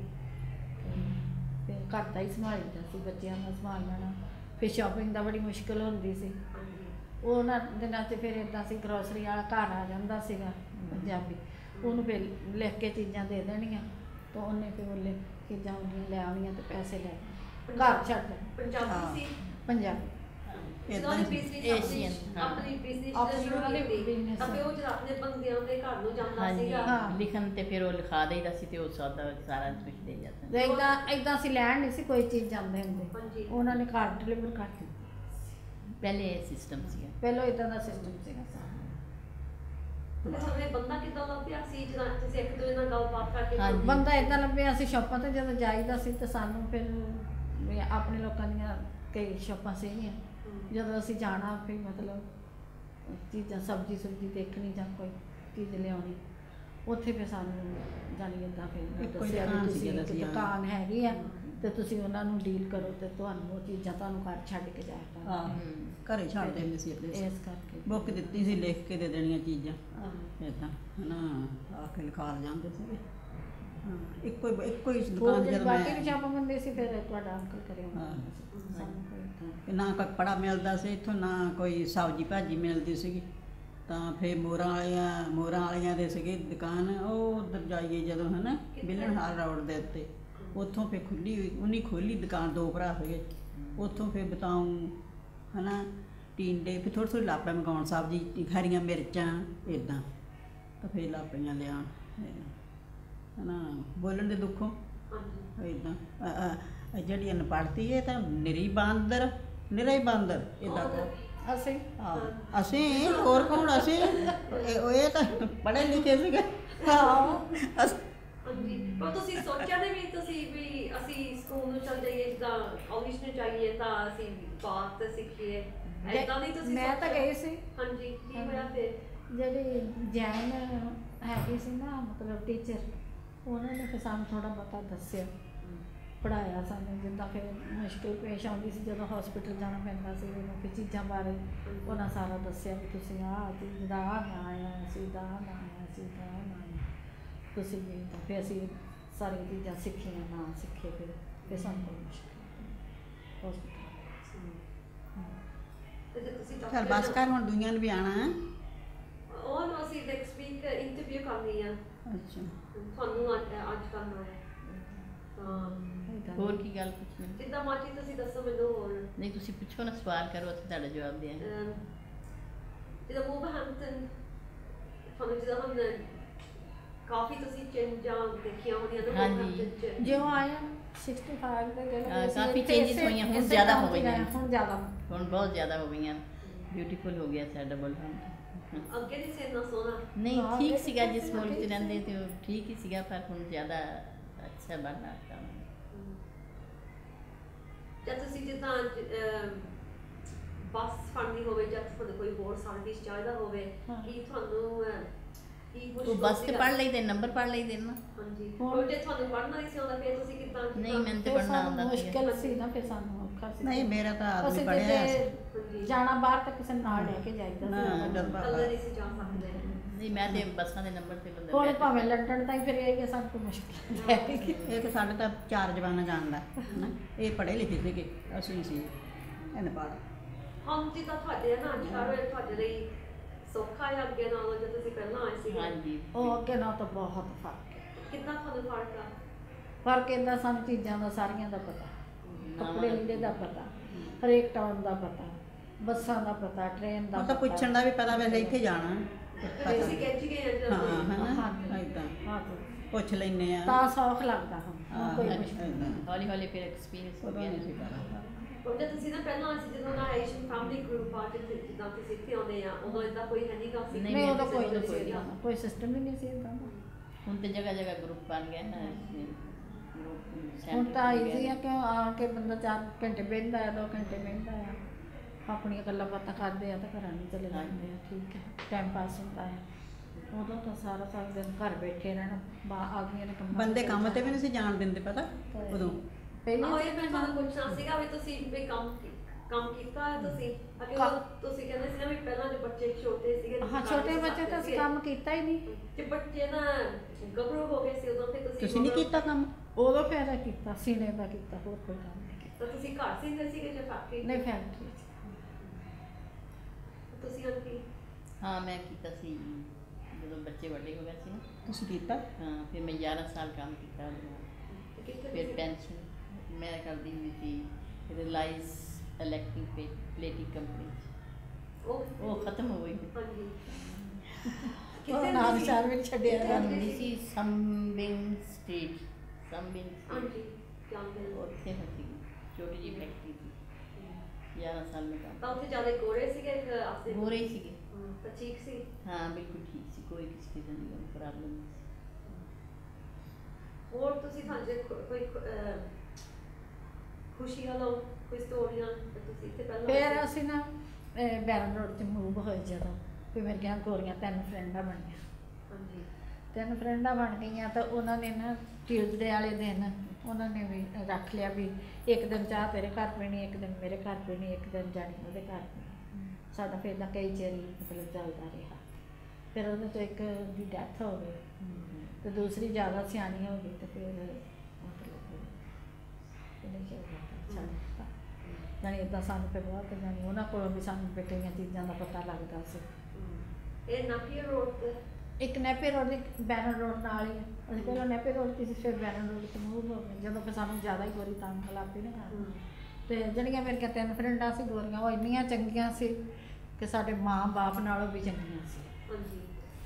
ਫਿਰ ਘਰ ਦਾ ਹੀ ਸੰਭਾਲੀਦਾ ਸੀ, ਬੱਚਿਆਂ ਦਾ ਸੰਭਾਲ ਲੈਣਾ। ਫਿਰ ਸ਼ਾਪਿੰਗ ਦਾ ਬੜੀ ਮੁਸ਼ਕਿਲ ਹੁੰਦੀ ਸੀ। ਉਹਨਾਂ ਦਿਨਾਂ 'ਚ ਫਿਰ ਇੱਦਾਂ ਸੀ ਗਰੋਸਰੀ ਵਾਲਾ ਘਰ ਆ ਜਾਂਦਾ ਸੀਗਾ ਪੰਜਾਬੀ, ਉਹਨੂੰ ਫਿਰ ਲਿਖ ਕੇ ਚੀਜ਼ਾਂ ਦੇ ਦੇਣੀਆਂ ਤਾਂ ਉਹਨੇ ਫਿਰ ਉਹ ਲਿਖ ਕੇ ਜਾਣੀਆਂ ਲੈ ਆਉਣੀਆਂ ਤੇ ਪੈਸੇ ਲੈ ਘਰ ਛੱਡ ਪੰਜਾਬੀ ਸੀ ਪੰਜਾਬੀ ਜਦੋਂ ਦੀ ਬਿਜ਼ਨਸ Asian, ਹਾਂ। ਆਪਣੀ ਬਿਜ਼ਨਸ ਆਪਣੀ ਸ਼ੁਰੂ ਉਹਨਾਂ ਦੀ ਕੀਤੀ business ਤਾਂ ਫਿਰ ਉਹ ਜਦ ਆਪਣੇ ਬੰਦਿਆਂ ਦੇ ਘਰ ਨੂੰ ਜਾਂਦਾ ਹਾਂਜੀ ਸੀਗਾ। ਹਾਂ। ਲਿਖਣ ਤੇ ਫਿਰ ਉਹ ਲਿਖਾ ਦੇਈਦਾ ਸੀ ਤੇ ਉਹ ਸੌਦਾ ਸਾਰਾ ਕੁਝ ਦੇ ਜਾਂਦਾ। ਤੇ ਇੱਦਾਂ ਇੱਦਾਂ ਅਸੀਂ ਲੈਣ ਨਹੀਂ ਸੀ ਕੋਈ ਚੀਜ਼ ਜਾਂਦੇ ਹੁੰਦੇ, ਹਾਂਜੀ। ਉਹਨਾਂ ਨੇ ਘਰ ਡਿਲੀਵਰ ਕਰ ਦਿੱਤੀ। ਪਹਿਲੇ ਇਹ ਸਿਸਟਮ ਸੀਗਾ। ਪਹਿਲਾਂ ਇੱਦਾਂ ਦਾ ਸਿਸਟਮ ਸੀਗਾ ਸਾਰਾ। ਤੇ ਤੁਹਾਨੂੰ ਬੰਦਾ ਕਿੱਦਾਂ ਲੱਭਿਆ ਸੀ ਜਦੋਂ ਤੁਸੀਂ ਇੱਕ ਦੂਜੇ ਨਾਲ ਗੱਲਬਾਤ ਕਰਕੇ? ਹਾਂਜੀ। ਬੰਦਾ ਇੱਦਾਂ ਲੱਭਿਆ, ਅਸੀਂ ਸ਼ਾਪਾਂ ਤੇ ਜਦੋਂ ਜਾਈਦਾ ਸੀ ਤੇ ਸਾਨੂੰ ਫਿਰ ਵੀ ਆਪਣੇ ਲੋਕਾਂ ਦੀਆਂ ਕਈ ਸ਼ਾਪਾਂ ਸੀਗੀਆਂ, ਜਦੋਂ ਅਸੀਂ ਜਾਣਾ ਫਿਰ ਮਤਲਬ ਚੀਜ਼ਾਂ ਸਬਜ਼ੀ ਸੁਬਜ਼ੀ ਦੇਖਣੀ ਜਾਂ ਕੋਈ ਚੀਜ਼ ਲਿਆਉਣੀ, ਉੱਥੇ ਫਿਰ ਸਾਨੂੰ ਜਾਣੀ ਇੱਦਾਂ ਫਿਰ ਇੱਕੋ ਹੀ ਦੱਸਿਆ ਵੀ ਦੁਕਾਨ ਸੀ ਤੁਸੀਂ ਜਦੋਂ ਇੱਕ ਅਸੀਂ ਆਏ। ਦੁਕਾਨ ਹੈਗੀ ਆ ਤੇ ਤੁਸੀਂ ਉਹਨਾਂ ਨੂੰ ਡੀਲ ਕਰੋ ਤੇ ਤੁਹਾਨੂੰ ਉਹ ਚੀਜ਼ਾਂ ਤੁਹਾਨੂੰ ਘਰ ਛੱਡ ਕੇ ਜਾਇਆ ਕਰਨਗੇ। ਹਾਂ, ਘਰੇ ਛੱਡ ਦਿੰਦੇ ਸੀ ਆਪਣੇ। ਇਸ ਕਰਕੇ ਬੁੱਕ ਦਿੱਤੀ ਸੀ, ਲਿਖ ਕੇ ਦੇ ਦੇਣੀਆਂ ਚੀਜ਼ਾਂ ਆਹ। ਇੱਦਾਂ ਹਨਾ, ਆ ਕੇ ਲਿਖਾ ਜਾਂਦੇ ਸੀਗੇ। ਹਾਂ, ਇੱਕੋ ਹੀ ਇੱਕੋ ਹੀ ਹੋਰ ਦੁਕਾਨ ਜਿਹੜੀ ਜਦੋਂ ਬਾਕੀ ਵੀ ਮੈਂ ਸ਼ਾਪਾਂ ਬੰਦੇ ਸੀ ਫਿਰ ਤੁਹਾਡਾ ਅੰਕਲ ਕਰਿਆ ਹਾਂ। ਸਾਨੂੰ ਕੋਈ ਏਦਾਂ ਕਿ ਨਾ ਕੱਪੜਾ ਮਿਲਦਾ ਸੀ ਇੱਥੋਂ, ਨਾ ਕੋਈ ਸਬਜ਼ੀ ਭਾਜੀ ਮਿਲਦੀ ਸੀਗੀ, ਤਾਂ ਫਿਰ ਮੋਰਾਂ ਵਾਲੀਆਂ ਮੋਰਾਂ ਵਾਲੀਆਂ ਦੇ ਸੀਗੇ ਦੁਕਾਨ, ਉਹ ਉੱਧਰ ਜਾਈਏ ਜਦੋਂ ਹਨਾ ਬਿਲਨਹਾਰ ਰੋਡ ਦੇ ਉੱਤੇ, ਉੱਥੋਂ ਫਿਰ ਖੁੱਲੀ ਹੋਈ ਉਹਨੀ ਖੋਲੀ ਦੁਕਾਨ, ਦੋ ਭਰਾ ਸੀਗੇ, ਉੱਥੋਂ ਫਿਰ ਬਤਾਊਂ ਹਨਾ ਟੀਂਡੇ, ਫਿਰ ਥੋੜ੍ਹੀ ਥੋੜ੍ਹੀ ਲਾਪੇ ਮਗਾਉਣ ਸਬਜ਼ੀ, ਹਰੀਆਂ ਮਿਰਚਾਂ ਇੱਦਾਂ, ਤਾਂ ਫਿਰ ਲਾਪੀਆਂ ਲਿਆਉਣ ਹਨਾ, ਬੋਲਣ ਦੇ ਦੁੱਖੋਂ ਇੱਦਾਂ। ਜਿਹੜੀ ਅਨਪੜ੍ਹਤੀ ਇਹ ਤਾਂ ਨਿਰੀ ਬਾਂਦਰ, ਨਿਰਾ ਹੀ ਬਾਂਦਰ ਇੱਦਾਂ ਕਰ। ਅਸੀਂ ਹਾਂ, ਅਸੀਂ ਹੋਰ ਕੌਣ? ਅਸੀਂ ਇਹ ਇਹ ਤਾਂ ਪੜ੍ਹੇ ਲਿਖੇ ਸੀਗੇ। ਹਾਂ ਅਸੀਂ ਹਾਂਜੀ, ਪਰ ਤੁਸੀਂ ਸੋਚਿਆ ਨਹੀਂ ਵੀ ਤੁਸੀਂ ਵੀ ਅਸੀਂ ਸਕੂਲ ਨੂੰ ਚੱਲ ਜਾਈਏ, ਜਿੱਦਾਂ ਇੰਗਲਿਸ਼ ਨੂੰ ਜਾਈਏ ਤਾਂ ਅਸੀਂ ਬਾਤ ਸਿੱਖੀਏ, ਏਦਾਂ ਨਹੀਂ ਤੁਸੀਂ? ਮੈਂ ਤਾਂ ਗਈ ਸੀ। ਹਾਂਜੀ, ਕੀ ਹੋਇਆ ਫਿਰ? ਜਿਹੜੀ ਜੈਨ ਹੈਗੀ ਸੀ ਨਾ ਮਤਲਬ ਟੀਚਰ, ਉਹਨਾਂ ਨੇ ਫਿਰ ਸਾਨੂੰ ਥੋੜਾ ਬਹੁਤਾ ਦੱਸਿਆ ਪੜ੍ਹਾਇਆ ਸਾਨੂੰ, ਜਿੱਦਾਂ ਫਿਰ ਮੁਸ਼ਕਿਲ ਪੇਸ਼ ਆਉਂਦੀ ਸੀ ਜਦੋਂ ਹਸਪੀਟਲ ਜਾਣਾ ਪੈਂਦਾ ਸੀ, ਉਹਨੂੰ ਫਿਰ ਚੀਜ਼ਾਂ ਬਾਰੇ ਉਹਨਾਂ ਸਾਰਾ ਦੱਸਿਆ ਵੀ ਤੁਸੀਂ ਆਹ ਚੀਜ਼ ਦਾ ਆਹ ਨਾ ਆਇਆ ਸੀ, ਦਾ ਆਹ ਨਾ ਆਇਆ ਸੀ, ਦਾ ਆਹ ਨਾ ਆਇਆ ਤੁਸੀਂ ਵੀ, ਤਾਂ ਫਿਰ ਅਸੀਂ ਸਾਰੀਆਂ ਚੀਜ਼ਾਂ ਸਿੱਖੀਆਂ, ਨਾ ਸਿੱਖੇ ਫਿਰ ਫਿਰ ਸਾਨੂੰ ਕੋਈ ਮੁਸ਼ਕਿਲ ਹਸਪੀਟਲ। ਤੇ ਜੇ ਤੁਸੀਂ ਚੱਲ ਬਸ ਕਰ, ਹੁਣ ਦੁਨੀਆ ਨੂੰ ਵੀ ਆਉਣਾ ਹੈ। ਉਹ ਨੂੰ ਅਸੀਂ ਨੈਕਸਟ ਵੀਕ ਇੰਟਰਵਿਊ ਕਰਨੀ ਆ, ਅੱਛਾ, ਤੁਹਾਨੂੰ ਅੱਜ ਅੱਜ ਕਰਨਾ ਹੈ। ਹਾਂ, ਹੋਰ ਕੀ ਗੱਲ ਪੁੱਛਣੀ? ਜਿੱਦਾਂ ਮਰਜ਼ੀ ਤੁਸੀਂ ਦੱਸੋ ਮੈਨੂੰ। ਹੋਰ ਨਹੀਂ, ਤੁਸੀਂ ਪੁੱਛੋ ਨਾ, ਸਵਾਲ ਕਰੋ, ਅਸੀਂ ਤੁਹਾਡਾ ਜਵਾਬ ਦਿਆਂਗੇ। ਅਮ, ਜਿੱਦਾਂ ਵੂਵਰਹੈਂਪਟਨ, ਤੁਹਾਨੂੰ ਜਿੱਦਾਂ ਹੁਣ ਕਾਫੀ ਤੁਸੀਂ ਚੇਂਜਾਂ ਦੇਖੀਆਂ ਹੋਣੀਆਂ ਨਾ ਹਾਂਜੀ। ਵੂਵਰਹੈਂਪਟਨ 'ਚ। ਜਿਉਂ ਆਇਆ ਸਿਕਸਟੀ ਫਾਈਵ ਦੇ ਹਾਂ, ਜਦੋਂ ਕਾਫੀ changes ਹੋਈਆਂ, ਹੁਣ ਜ਼ਿਆਦਾ ਹੋ ਗਈਆਂ। ਹੁਣ ਜ਼ਿਆਦਾ ਹੁਣ ਬਹੁਤ ਜ਼ਿਆਦਾ ਹੋ ਗਈਆਂ, ਬਿਊਟੀਫੁਲ ਹੋ ਗਿਆ ਸਾਡਾ ਬਲਵੰਤ। ਅੱਗੇ ਨਹੀਂ ਸੀ ਇੰਨਾ ਸੋਹਣਾ। ਨਹੀਂ, ਹਾਂ, ਠੀਕ ਅੱਗੇ ਸੀਗਾ, ਤਾਂ ਜਿਸ ਮੁਲਕ 'ਚ ਠੀਕ ਰਹਿੰਦੇ ਸੀ। ਤੇ ਉਹ ਠੀਕ ਹੀ ਸੀਗਾ, ਪਰ ਹੁਣ ਜ਼ਿਆਦਾ ਅੱਛਾ ਬਣਨਾ ਕੰਮ। ਜਦ ਤੁਸੀਂ ਜਿੱਦਾਂ ਬੱਸ ਫੜਨੀ ਹੋਵੇ ਜਾਂ ਤੁਹਾਨੂੰ ਕੋਈ ਹੋਰ ਸਰਵਿਸ ਚਾਹੀਦਾ ਹੋਵੇ, ਹਾਂ। ਕੀ ਤੁਹਾਨੂੰ ਅਹ, ਕੀ ਉਹ ਬੱਸ ਤੇ ਪੜ੍ਹ ਲਈਦੇ, ਨੰਬਰ ਪੜ੍ਹ ਲਈਦੇ ਨਾ। ਹਾਂਜੀ, ਹੁਣ- ਹੋਰ ਜੇ ਤੁਹਾਨੂੰ ਪੜ੍ਹਨਾ ਨਹੀਂ ਸੀ ਆਉਂਦਾ ਫਿਰ ਤੁਸੀਂ ਕਿੱਦਾਂ ਨਹੀਂ, ਮੈਨੂੰ ਤੇ ਫਿਰ ਪੜ੍ਹਨਾ ਸਾਨੂੰ ਆਉਂਦਾ ਸੀਗਾ। ਮੁਸ਼ਕਿਲ ਸੀ ਨਾ, ਫਿਰ ਸਾਨੂੰ ਔਖਾ ਸੀ। ਨਹੀਂ ਮੇਰਾ ਤਾਂ ਆਦਮੀ ਅਸੀਂ ਪੜਿਆ ਹੋਇਆ ਸੀ। ਤੇ ਜਾਣਾ ਬਾਹਰ ਤਾਂ ਕਿਸੇ ਨਾਲ ਲੈ ਕੇ ਜਾਈਦਾ ਨਾ, ਸੀ। ਡੱਬਾ ਕੱਲੇ ਨਹੀਂ ਸੀ ਜਾ ਸਕਦੇ। ਨਹੀਂ, ਮੈਂ ਤੇ ਬੱਸਾਂ ਦੇ ਨੰਬਰ ਤੇ ਬੰਦਾ ਹੁਣ ਭਾਵੇਂ ਲੰਡਨ ਤਾਈਂ ਫਿਰ ਇਹ ਕਿ ਸਾਨੂੰ ਕੋਈ ਮੁਸ਼ਕਿਲ ਹੈ ਇਹ ਤਾਂ ਸਾਡੇ ਤਾਂ ਚਾਰ ਜ਼ਬਾਨਾਂ ਜਾਣਦਾ ਨਾ, ਇਹ ਪੜ੍ਹੇ ਲਿਖੇ ਸੀਗੇ, ਅਸੀਂ ਸੀ ਇਹਨੇ ਪੜ੍ਹ। ਹੁਣ ਜਿੱਦਾਂ ਤੁਹਾਡੇ ਨਾ ਅੱਜ ਕੱਲ੍ਹ ਤੁਹਾਡੇ ਲਈ ਸੌਖਾ ਹੈ ਅੱਗੇ ਨਾਲੋਂ ਜਦੋਂ ਤੁਸੀਂ ਪਹਿਲਾਂ ਆਏ ਸੀ। ਹਾਂਜੀ। ਉਹ ਅੱਗੇ ਨਾਲ ਤਾਂ ਬਹੁਤ ਫਰਕ ਹੈ। ਕਿੰਨਾ ਤੁਹਾਨੂੰ ਫਰਕ ਆ? ਫਰਕ ਇਹਦਾ ਸਾਨੂੰ ਚੀਜ਼ਾਂ ਦਾ ਸਾਰੀਆਂ ਦਾ ਪਤਾ, ਕੱਪੜੇ ਲੀੜੇ ਦਾ ਪਤਾ, ਹਰੇਕ ਟਾਊਨ ਦਾ ਪਤਾ, ਬੱਸਾਂ ਦਾ ਪਤਾ, ਟ੍ਰੇਨ ਦਾ ਉਹ ਤਾਂ ਪਤਾ। ਪੁੱਛਣ ਦਾ ਵੀ ਪਤਾ, ਵੈਸੇ ਇੱਥੇ ਜਾਣਾ ਬੇਸਿਕ ਐਜੂਕੇਸ਼ਨ ਹਾਂ ਹੈ ਨਾ, ਹਾਂ। ਏਦਾਂ ਹਾਂ ਪੁੱਛ ਲੈਂਦੇ ਆ। ਤਾਂ ਸੌਖ ਲੱਗਦਾ ਹੁਣ, ਹੁਣ ਹਾਂ, ਕੋਈ ਏਦਾਂ। ਮੁਸ਼ਕਿਲ ਹੌਲੀ ਹੌਲੀ ਫਿਰ ਐਕਸਪੀਰੀਅੰਸ ਹੋ ਉਦੋਂ ਗਿਆ ਨਹੀਂ ਸੀ ਨਾ। ਪਤਾ। ਉਹ ਜਦ ਤੁਸੀਂ ਨਾ ਪਹਿਲਾਂ ਅਸੀਂ ਜਦੋਂ ਨਾ ਏਸ਼ੀਅਨ ਫੈਮਿਲੀ ਗਰੁੱਪ ਆ ਜਿੱਥੇ ਜਿੱਦਾਂ ਤੁਸੀਂ ਇੱਥੇ ਆਉਂਦੇ ਆ, ਉਦੋਂ ਇਦਾਂ ਕੋਈ ਹੈ ਨਹੀਂ ਗਾ ਸੀ। ਨਹੀਂ, ਨਹੀਂ, ਉਹਦਾ ਮੈਂ ਕੋਈ ਕਿਸੇ ਨਹੀਂ ਨੂੰ ਸੀ ਏਦਾਂ ਦਾ, ਕੋਈ ਸਿਸਟਮ ਹੀ ਨਹੀਂ ਸੀ ਏਦਾਂ ਦਾ। ਹੁਣ ਤੇ ਜਗ੍ਹਾ ਜਗ੍ਹਾ ਗਰੁੱਪ ਬਣ ਗਏ ਨਾ। ਹੁਣ ਤਾਂ ਈਜ਼ੀ ਆ ਕਿ ਆ ਕੇ ਬੰਦਾ ਚਾਰ ਘੰਟੇ ਬਹਿੰਦਾ ਹੈ, ਦੋ ਘੰਟੇ ਬਹਿੰਦਾ ਆ, ਆਪਣੀਆਂ ਗੱਲਾਂ ਬਾਤਾਂ ਕਰਦੇ ਆ ਤਾਂ ਘਰਾਂ ਨੂੰ ਚਲੇ ਜਾਂਦੇ ਆ, ਠੀਕ ਹੈ, ਟਾਈਮ ਪਾਸ ਹੁੰਦਾ ਹੈ। ਉਦੋਂ ਤਾਂ ਸਾਰਾ ਸਾਰਾ ਦਿਨ ਘਰ ਬੈਠੇ ਰਹਿਣਾ, ਬਾ ਆਦਮੀਆਂ ਨੇ ਕੰਮ ਬੰਦੇ ਕੰਮ ਤੇ ਵੀ ਨਹੀਂ ਸੀ ਜਾਣ ਦਿੰਦੇ, ਪਤਾ ਉਦੋਂ। ਪਹਿਲਾਂ ਉਹ ਇਹ ਮੈਂ ਤੁਹਾਨੂੰ ਪੁੱਛਣਾ ਸੀਗਾ ਵੀ ਤੁਸੀਂ ਵੀ ਕੰਮ ਕੰਮ ਕੀਤਾ ਹੈ ਤੁਸੀਂ ਅੱਗੇ ਕੰਮ- ਉਦੋਂ ਤੁਸੀਂ ਕਹਿੰਦੇ ਸੀ ਨਾ ਵੀ ਪਹਿਲਾਂ ਜੇ ਬੱਚੇ ਛੋਟੇ ਸੀਗੇ ਤੁਸੀਂ ਹਾਂ, ਕਰ ਛੋਟੇ ਨਹੀਂ ਬੱਚੇ ਤਾਂ ਅਸੀਂ ਸਕਦੇ ਕੰਮ ਕੀਤਾ ਹੀ ਨਹੀਂ। ਜੇ ਬੱਚੇ ਨਾ ਗੱਭਰੂ ਹੋ ਗਏ ਸੀ ਉਦੋਂ ਫਿਰ ਤੁਸੀਂ ਤੁਸੀਂ ਨਹੀਂ ਉਦੋਂ- ਕੀਤਾ ਕੰਮ? ਉਦੋਂ ਫਾਇਦਾ ਕੀਤਾ, ਸੀਨੇ ਦਾ ਕੀਤਾ, ਹੋਰ ਕੋਈ ਕੰਮ ਨਹੀਂ ਕੀਤਾ। ਤਾਂ ਤੁਸੀਂ ਘਰ ਸੀਂਦੇ ਸੀਗੇ ਜਾਂ ਫੈਕਟਰੀ? ਨਹੀਂ, ਫੈਕਟਰੀ ਤੁਸੀਂ ਹੁਣ ਕੀ ਹਾਂ, ਮੈਂ ਕੀਤਾ ਸੀ ਜਦੋਂ ਬੱਚੇ ਵੱਡੇ ਹੋ ਗਏ ਸੀ ਨਾ। ਤੁਸੀਂ ਕੀਤਾ? ਹਾਂ, ਫਿਰ ਮੈਂ ਗਿਆਰਾਂ ਸਾਲ ਕੰਮ ਕੀਤਾ ਉਹਦੇ ਨਾਲ। ਕਿੱਥੇ ਫਿਰ ਤੁਸੀਂ? ਪੈਨਸ਼ਨ ਮੈਂ ਕਰਦੀ ਹੁੰਦੀ ਸੀ ਰਿਲਾਇੰਸ ਇਲੈਕਟ੍ਰਿਕ ਪਲੇਟਿੰਗ ਕੰਪਨੀ 'ਚ। ਉਹ ਉਹ ਖਤਮ ਹੋ ਗਈ। ਹਾਂਜੀ ਉਹ ਕਿੱਥੇ ਨਾਲ ਤੁਸੀਂ? ਚਾਰ ਵਿੱਚ ਛੱਡਿਆ ਕਿੱਥੇ ਜਾਂਦੀ ਹੁੰਦੀ ਸੀ ਸੰਬਿੰਗ ਸਟਰੀਟ, ਸੰਬਿੰਗ ਹਾਂਜੀ ਸਟਰੀਟ, ਜਾਂਦੇ ਹੋ। ਉੱਥੇ ਹੁੰਦੀ ਛੋਟੀ ਜਿਹੀ ਫੈਕਟਰੀ ਸੀ। ਗਿਆਰਾਂ ਸਾਲ ਮੈਂ ਕੰਮ ਤਾਂ ਉੱਥੇ ਜ਼ਿਆਦਾ ਗੋਰੇ ਸੀਗੇ ਕਿ ਆਸਤੇ ਗੋਰੇ ਹੀ ਸੀਗੇ। ਹਾਂ, ਤਾਂ ਠੀਕ ਸੀ। ਹਾਂ, ਬਿਲਕੁਲ ਠੀਕ ਸੀ, ਕੋਈ ਕਿਸੇ ਕਿਸਮ ਦੀ ਪ੍ਰੋਬਲਮ ਨਹੀਂ ਸੀ। ਹੋਰ ਤੁਸੀਂ ਸਾਡੇ ਕੋਈ ਅਹ, ਖੁਸ਼ੀ ਵਾਲਾ ਕੋਈ ਸਟੋਰੀਆਂ ਤੇ ਤੁਸੀਂ ਇੱਥੇ ਪਹਿਲਾਂ ਫਿਰ ਅਸੀਂ ਨਾ ਇਹ ਬੈਰਨ ਰੋਡ 'ਚ ਮੂਵ ਹੋਏ ਜਦੋਂ, ਫਿਰ ਮੇਰੀਆਂ ਗੋਰੀਆਂ ਤਿੰਨ ਫਰੈਂਡਾਂ ਬਣੀਆਂ। ਹਾਂਜੀ ਤਿੰਨ ਫਰੈਂਡਾਂ ਬਣ ਗਈਆਂ ਤਾਂ ਉਹਨਾਂ ਨੇ ਨਾ ਟਿਊਜ਼ਡੇ ਵਾਲੇ ਦਿਨ ਉਹਨਾਂ ਨੇ ਵੀ ਰੱਖ ਲਿਆ ਵੀ ਇੱਕ ਦਿਨ ਚਾਹ ਤੇਰੇ ਘਰ ਪੀਣੀ, ਇੱਕ ਦਿਨ ਮੇਰੇ ਘਰ ਪੀਣੀ, ਇੱਕ ਦਿਨ ਜਾਣੀ ਉਹਦੇ ਘਰ ਪੀਣੀ। ਸਾਡਾ ਫਿਰ ਤਾਂ ਕਈ ਚਿਰ ਹੀ ਮਤਲਬ ਚੱਲਦਾ ਰਿਹਾ। ਫਿਰ ਉਹਦੇ ਤੋਂ ਇੱਕ ਦੀ ਡੈਥ ਹੋ ਗਈ ਤੇ ਦੂਸਰੀ ਜ਼ਿਆਦਾ ਸਿਆਣੀ ਹੋ ਗਈ ਤੇ ਫਿਰ ਮਤਲਬ ਇਹਨੇ ਕੀ ਹੋਇਆ ਜਾਣੀ ਇੱਦਾਂ ਸਾਨੂੰ ਫਿਰ ਬਹੁਤ ਜਾਣੀ ਉਹਨਾਂ ਕੋਲੋਂ ਵੀ ਸਾਨੂੰ ਫਿਰ ਕਈਆਂ ਚੀਜ਼ਾਂ ਦਾ ਪਤਾ ਲੱਗਦਾ ਸੀ। ਇਹ ਨਾਪੀਅਰ ਰੋਡ ਤੇ ਇੱਕ ਨੈਪੇ ਰੋਡ ਦੀ ਬੈਰਨ ਰੋਡ ਨਾਲ ਹੀ ਹੈ। ਅਸੀਂ ਪਹਿਲਾਂ ਨੈਪੇ ਰੋਡ 'ਤੇ ਸੀ, ਫਿਰ ਬੈਰਨ ਰੋਡ 'ਤੇ ਮੂਵ ਹੋ ਗਏ ਜਦੋਂ ਫਿਰ ਸਾਨੂੰ ਜ਼ਿਆਦਾ ਹੀ ਗੋਰੀ ਤੰਗ ਲੱਗ ਨਾ ਹਮ। ਤੇ ਜਿਹੜੀਆਂ ਮੇਰੀਆਂ ਤਿੰਨ ਫਰੈਂਡਾਂ ਸੀ ਗੋਰੀਆਂ, ਉਹ ਇੰਨੀਆਂ ਚੰਗੀਆਂ ਸੀ ਕਿ ਸਾਡੇ ਮਾਂ-ਬਾਪ ਨਾਲੋਂ ਵੀ ਚੰਗੀਆਂ ਸੀ। ਹਾਂਜੀ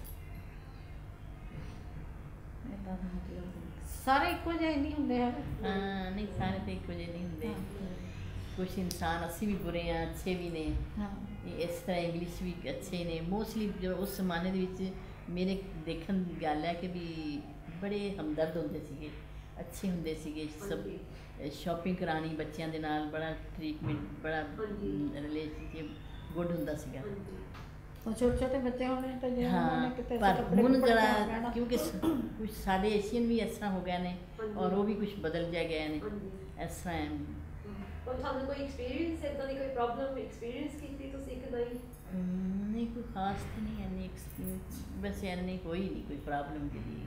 ਇੱਦਾਂ ਦਾ ਮਤਲਬ ਸਾਰੇ ਇੱਕੋ ਜਿਹੇ ਨਹੀਂ ਹੁੰਦੇ ਹੈਗੇ। ਹਾਂ, ਨਹੀਂ, ਸਾਰੇ ਤੇ ਇੱਕੋ ਜਿਹੇ ਨਹੀਂ ਹੁੰਦੇ। ਕੁਛ ਇਨਸਾਨ ਅਸੀਂ ਵੀ ਬੁਰੇ ਆ, ਅੱਛੇ ਵੀ ਨੇ। ਹਾਂ ਇਹ ਇਸ ਤਰ੍ਹਾਂ ਇੰਗਲਿਸ਼ ਵੀ ਅੱਛੇ ਨੇ ਮੋਸਟਲੀ। ਜੋ ਉਸ ਜ਼ਮਾਨੇ ਦੇ ਵਿੱਚ ਮੇਰੇ ਦੇਖਣ ਦੀ ਗੱਲ ਹੈ ਕਿ ਵੀ ਬੜੇ ਹਮਦਰਦ ਹੁੰਦੇ ਸੀਗੇ, ਅੱਛੇ ਹੁੰਦੇ ਸੀਗੇ ਸਭ। ਸ਼ਾਪਿੰਗ ਕਰਾਉਣੀ ਬੱਚਿਆਂ ਦੇ ਨਾਲ, ਬੜਾ ਟਰੀਟਮੈਂਟ, ਬੜਾ ਹਾਂਜੀ। ਰਿਲੇਸ਼ਨਸ਼ਿਪ ਗੁੱਡ ਹੁੰਦਾ ਸੀਗਾ। ਹਾਂਜੀ ਉਹ ਛੋਟੇ ਛੋਟੇ ਬੱਚੇ ਹੋਣੇ ਤਾਂ ਜੇ ਉਹਨਾਂ हाँ ਨੇ ਕਿਤੇ पर ਕੱਪੜੇ हुण ਕੁੱਪੜੇ जरा ਪਾ ਲੈਣਾ। क्योंकि स- कुछ साढ़े एशियन भी इस तरह हो गए ने ਹਾਂਜੀ। और वो भी कुछ बदल जा गए ने ਹਾਂਜੀ इस तरह है। ਪਰ ਤੁਹਾਨੂੰ ਕੋਈ ਐਕਸਪੀਰੀਅੰਸ ਇਦਾਂ ਦੀ ਕੋਈ ਪ੍ਰੋਬਲਮ ਐਕਸਪੀਰੀਅੰਸ ਕੀਤੀ ਤੁਸੀਂ ਕਿ ਨਹੀਂ हम्म, नहीं कोई खास तो नहीं है नहीं एक्सपीरियंस वैसे यार नहीं कोई नहीं कोई प्रॉब्लम के लिए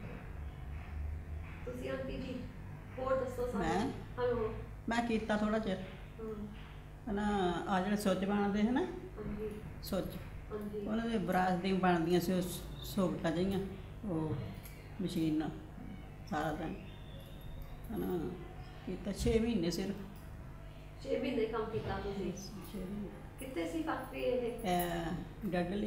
मतलब ਤੁਸੀਂ ਆਂਟੀ ਜੀ ਹੋਰ ਦੱਸੋ ਸਾਨੂੰ ਮੈਂ? ਹਲੋ ਮੈਂ ਕੀਤਾ ਥੋੜਾ ਚਿਰ ਹਨਾ ਆ ਜਿਹੜੇ ਸੁੱਚ ਬਣਦੇ ਹੈ ਨਾ ਹਾਂਜੀ ਸੁੱਚ ਹਾਂਜੀ ਉਹਨਾਂ ਦੇ ਬਰਾਸ ਦੀਆਂ ਬਣਦੀਆਂ ਸੀ ਉਹ ਸੋਕਟਾਂ ਜਿਹੀਆਂ ਉਹ ਮਸ਼ੀਨ ਨਾਲ ਸਾਰਾ ਦਿਨ ਹਨਾ ਕੀਤਾ ਛੇ ਮਹੀਨੇ ਸਿਰਫ ਛੇ ਮਹੀਨੇ ਕੰਮ ਕੀਤਾ ਤੁਸੀਂ ਛੇ ਮਹੀਨੇ ਕਿੱਥੇ ਸੀ ਫੈਕਟਰੀ ਇਹ ਇਹ ਡੱਡਲੀ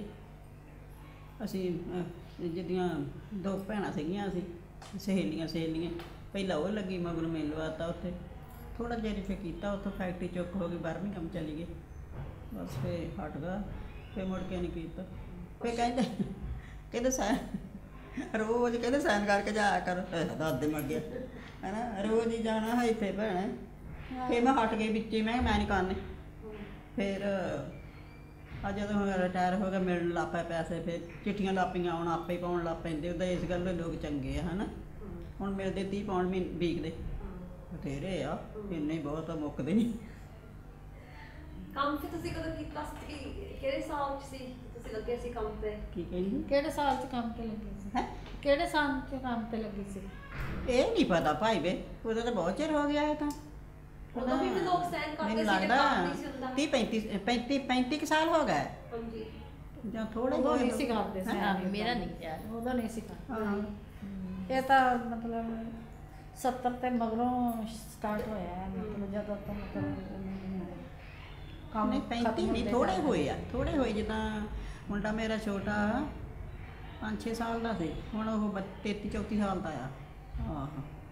ਅਸੀਂ ਅਹ, ਜਿਹਦੀਆਂ ਦੋ ਭੈਣਾਂ ਸੀਗੀਆਂ ਅਸੀਂ ਸਹੇਲੀਆਂ ਸਹੇਲੀਆਂ ਪਹਿਲਾਂ ਉਹ ਲੱਗੀ ਮਗਰ ਮੈਨੂੰ ਲਵਾਤਾ ਉੱਥੇ ਥੋੜਾ ਜਿਹਾ ਫਿਰ ਕੀਤਾ ਉੱਥੋਂ ਫੈਕਟਰੀ ਚੁੱਕ ਹੋ ਗਈ ਬਾਹਰਵੀਂ ਕੰਮ ਚਲੀ ਗਈ ਬਸ ਫਿਰ ਹਟ ਗਿਆ ਫਿਰ ਮੁੜ ਕੇ ਨਹੀਂ ਕੀਤਾ ਫਿਰ ਕਹਿੰਦੇ ਕਹਿੰਦੇ ਸਾਈਨ ਰੋਜ਼ ਕਹਿੰਦੇ ਸਾਈਨ ਕਰਕੇ ਜਾਇਆ ਕਰ ਦਾਦੇ ਮਰ ਗਿਆ ਹੈ ਨਾ ਰੋਜ਼ ਹੀ ਜਾਣਾ ਹੈ ਇੱਥੇ ਭੈਣੇ ਫਿਰ ਮੈਂ ਹਟ ਗਈ ਵਿੱਚੇ ਮੈਂ ਕਿਹਾ ਮੈਂ ਨਹੀਂ ਕਰਨੇ ਫਿਰ ਆ ਜਦੋਂ ਰਿਟਾਇਰ ਹੋ ਗਿਆ ਮਿਲਣ ਲੱਗ ਪਏ ਪੈਸੇ ਫਿਰ ਚਿੱਠੀਆਂ ਲਾਪੀਆਂ ਆਉਣ ਆਪੇ ਹੀ ਪਾਉਣ ਲੱਗ ਪੈਂਦੇ ਉਹਦਾ ਇਸ ਗੱਲ ਲੋਕ ਚੰਗੇ ਆ ਹਨਾ ਹੁਣ ਮਿਲਦੇ ਤੀਹ ਪਾਉਣ ਮਹੀਨੇ ਵੀਕ ਦੇ ਬਥੇਰੇ ਆ ਇੰਨੇ ਬਹੁਤ ਆ ਮੁੱਕਦੇ ਨਹੀਂ ਕੰਮ ਫਿਰ ਤੁਸੀਂ ਕਦੋਂ ਕੀਤਾ ਸੀ ਕਿਹੜੇ ਸਾਲ ਚ ਸੀ ਤੁਸੀਂ ਲੱਗੇ ਸੀ ਕੰਮ ਤੇ ਕੀ ਕਹਿੰਦੀ ਕਿਹੜੇ ਸਾਲ 'ਚ ਕੰਮ ਤੇ ਲੱਗੀ ਸੀ ਹੈ ਕਿਹੜੇ ਸਾਲ 'ਚ ਕੰਮ ਤੇ ਲੱਗੀ ਸੀ ਇਹ ਨਹੀਂ ਪਤਾ ਭਾਈ ਵੇ ਉਹਦਾ ਤਾਂ ਬਹੁਤ ਚਿਰ ਹੋ ਗਿਆ ਇਹ ਤਾਂ ਉਦੋਂ ਵੀ ਲੋਕ ਸਹਿਨ ਕਰਦੇ ਮੈਨੂੰ ਸੀ ਕਿ ਲੱਗਦਾ ਕੰਮ ਨਹੀਂ ਸੀ ਹੁੰਦਾ ਤੀਹ ਪੈਂਤੀ ਪੈਂਤੀ ਪੈਂਤੀ ਕੁ ਸਾਲ ਹੋ ਗਏ ਹਾਂਜੀ ਜਾਂ ਥੋੜੇ ਉਦੋਂ ਨਹੀਂ ਸੀ ਕਰਦੇ ਸੀ हाँ, मेरा नहीं यार ਉਦੋਂ ਨਹੀਂ ਸੀ ਕਰਦੇ ਹਾਂ ਇਹ ਤਾਂ ਮਤਲਬ ਸੱਤਰ ਤੇ ਮਗਰੋਂ ਸਟਾਰਟ ਹੋਇਆ ਹੈ ਮਤਲਬ ਜਦੋਂ ਤੋਂ ਮਤਲਬ ਕੰਮ ਨਹੀਂ ਪੈਂਤੀ ਖਤਮ ਨਹੀਂ ਹੁੰਦੇ ਥੋੜੇ ਜਾਂਦੇ। ਹੋਏ ਆ ਥੋੜੇ ਹੋਏ ਜਿੱਦਾਂ ਮੁੰਡਾ ਮੇਰਾ ਛੋਟਾ ਪੰਜ ਛੇ ਸਾਲ ਦਾ ਸੀ ਹੁਣ ਉਹ ਬੱਤ- ਤੇਤੀ ਚੌਤੀ ਸਾਲ ਦਾ ਆ ਆਹੋ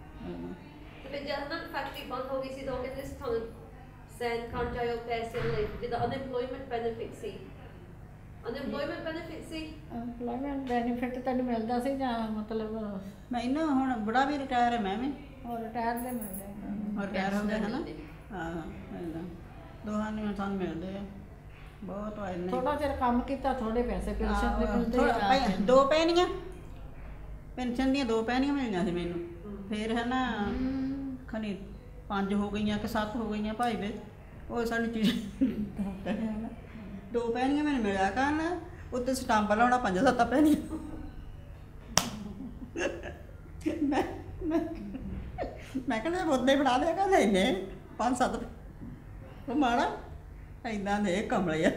ਤੇ ਫਿਰ ਜਦ ਨਾ ਫੈਕਟਰੀ ਬੰਦ ਹੋ ਗਈ ਸੀ ਤਾਂ ਉਹ ਕਹਿੰਦੇ ਸੀ ਤੁਹਾਨੂੰ ਸਹਿਨ ਖਾਣ ਜਾਇਓ ਪੈਸੇ ਲਈ ਜਿੱਦਾਂ ਅਨਐਮਪਲੋਇਮੈਂਟ ਬੈਨੀਫਿਟ ਸੀ ਅਨਐਮਪਲੋਇਮੈਂਟ ਬੈਨੀਫਿਟ ਸੀ ਐਮਪਲੋਇਮੈਂਟ ਬੈਨੀਫਿਟ ਤੈਨੂੰ ਮਿਲਦਾ ਸੀ ਜਾਂ ਮਤਲਬ ਮੈਨੂੰ ਹੁਣ ਬੜਾ ਵੀ ਰਿਟਾਇਰ ਹੈ ਮੈਂ ਵੀ ਉਹ ਰਿਟਾਇਰ ਦੇ ਮਿਲਦੇ ਆ। ਔਰ ਰਿਟਾਇਰ ਹੋ ਗਿਆ ਹੈ ਨਾ ਮਿਲਦੇ। ਹਾਂ ਏਦਾਂ ਦੋਹਾਂ ਨੂੰ ਸਾਨੂੰ ਮਿਲਦੇ ਆ ਬਹੁਤ ਆਏ ਨੇ ਥੋੜਾ ਚਿਰ ਕੰਮ ਕੀਤਾ ਥੋੜੇ ਪੈਸੇ ਪੈਨਸ਼ਨ ਦੇ ਆਹੋ, ਮਿਲਦੇ ਥੋੜ੍ਹਾ ਆ। ਪੈ- ਦੋ ਪੈਣੀਆਂ ਪੈਨਸ਼ਨ ਦੀਆਂ ਦੋ ਪੈਣੀਆਂ ਮਿਲੀਆਂ ਸੀ ਮੈਨੂੰ ਫਿਰ ਹੈ ਨਾ ਖਨੀ ਪੰਜ ਹੋ ਗਈਆਂ ਕਿ ਸੱਤ ਹੋ ਗਈਆਂ ਭਾਈ ਵੇ ਉਹ ਸਾਨੂੰ ਚੀਜ਼ ਦੋ ਪੈਣੀਆਂ ਮੈਨੂੰ ਮਿਲਿਆ ਕਰਨ ਉੱਤੇ ਸਟੰਪ ਲਾਉਣਾ ਪੰਜ ਸੱਤ ਪੈਣੀਆਂ ਮੈਂ ਮੈਂ ਮੈਂ ਕਹਿੰਦਾ ਮੁੱਦੇ ਬਣਾ ਦਿਆ ਕਹਿੰਦਾ ਇੰਨੇ ਪੰਜ ਸੱਤ ਉਹ ਮਾੜਾ ਏਦਾਂ ਦੇ ਕਮਲੇ ਆ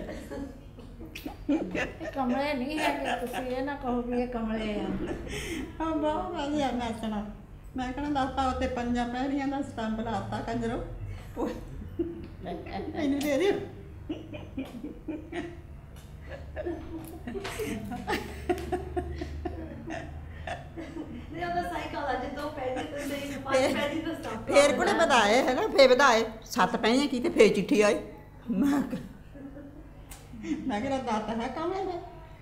ਇਹ ਕਮਰੇ ਨਹੀਂ ਹੈਗੇ ਤੁਸੀਂ ਇਹ ਨਾ ਕਹੋ ਵੀ ਇਹ ਕਮਰੇ ਆ ਹਾਂ ਬਹੁਤ ਵਧੀਆ ਮੈਂ ਸੁਣਾ ਮੈਂ ਕਹਿੰਦਾ ਦੱਸਤਾ ਉੱਤੇ ਪੰਜਾਂ ਪੈਣੀਆਂ ਦਾ ਸਟੰਪ ਲਾਤਾ ਕੰਜਰੋ ਉਹ ਇਹਨੂੰ ਦੇ ਦਿਓ ਨਹੀਂ ਉਹਦਾ ਸਾਈਕਲ ਅੱਜ ਦੋ ਪੈਸੇ ਤੇ ਨਹੀਂ ਪੰਜ ਪੈਸੇ ਦਾ ਸਟਾਪ ਫੇਰ ਕੋਲੇ ਵਧਾਏ ਹੈ ਨਾ ਫੇਰ ਵਧਾਏ ਸੱਤ ਪੈਣੀਆਂ ਕੀਤੇ ਫੇਰ ਚਿੱਠੀ ਆਈ ਮੈਂ ਕਿਹਾ- ਮੈਂ ਕਿਹਾ ਦਾਤਾ ਹੈ ਕੰਮ ਹੈ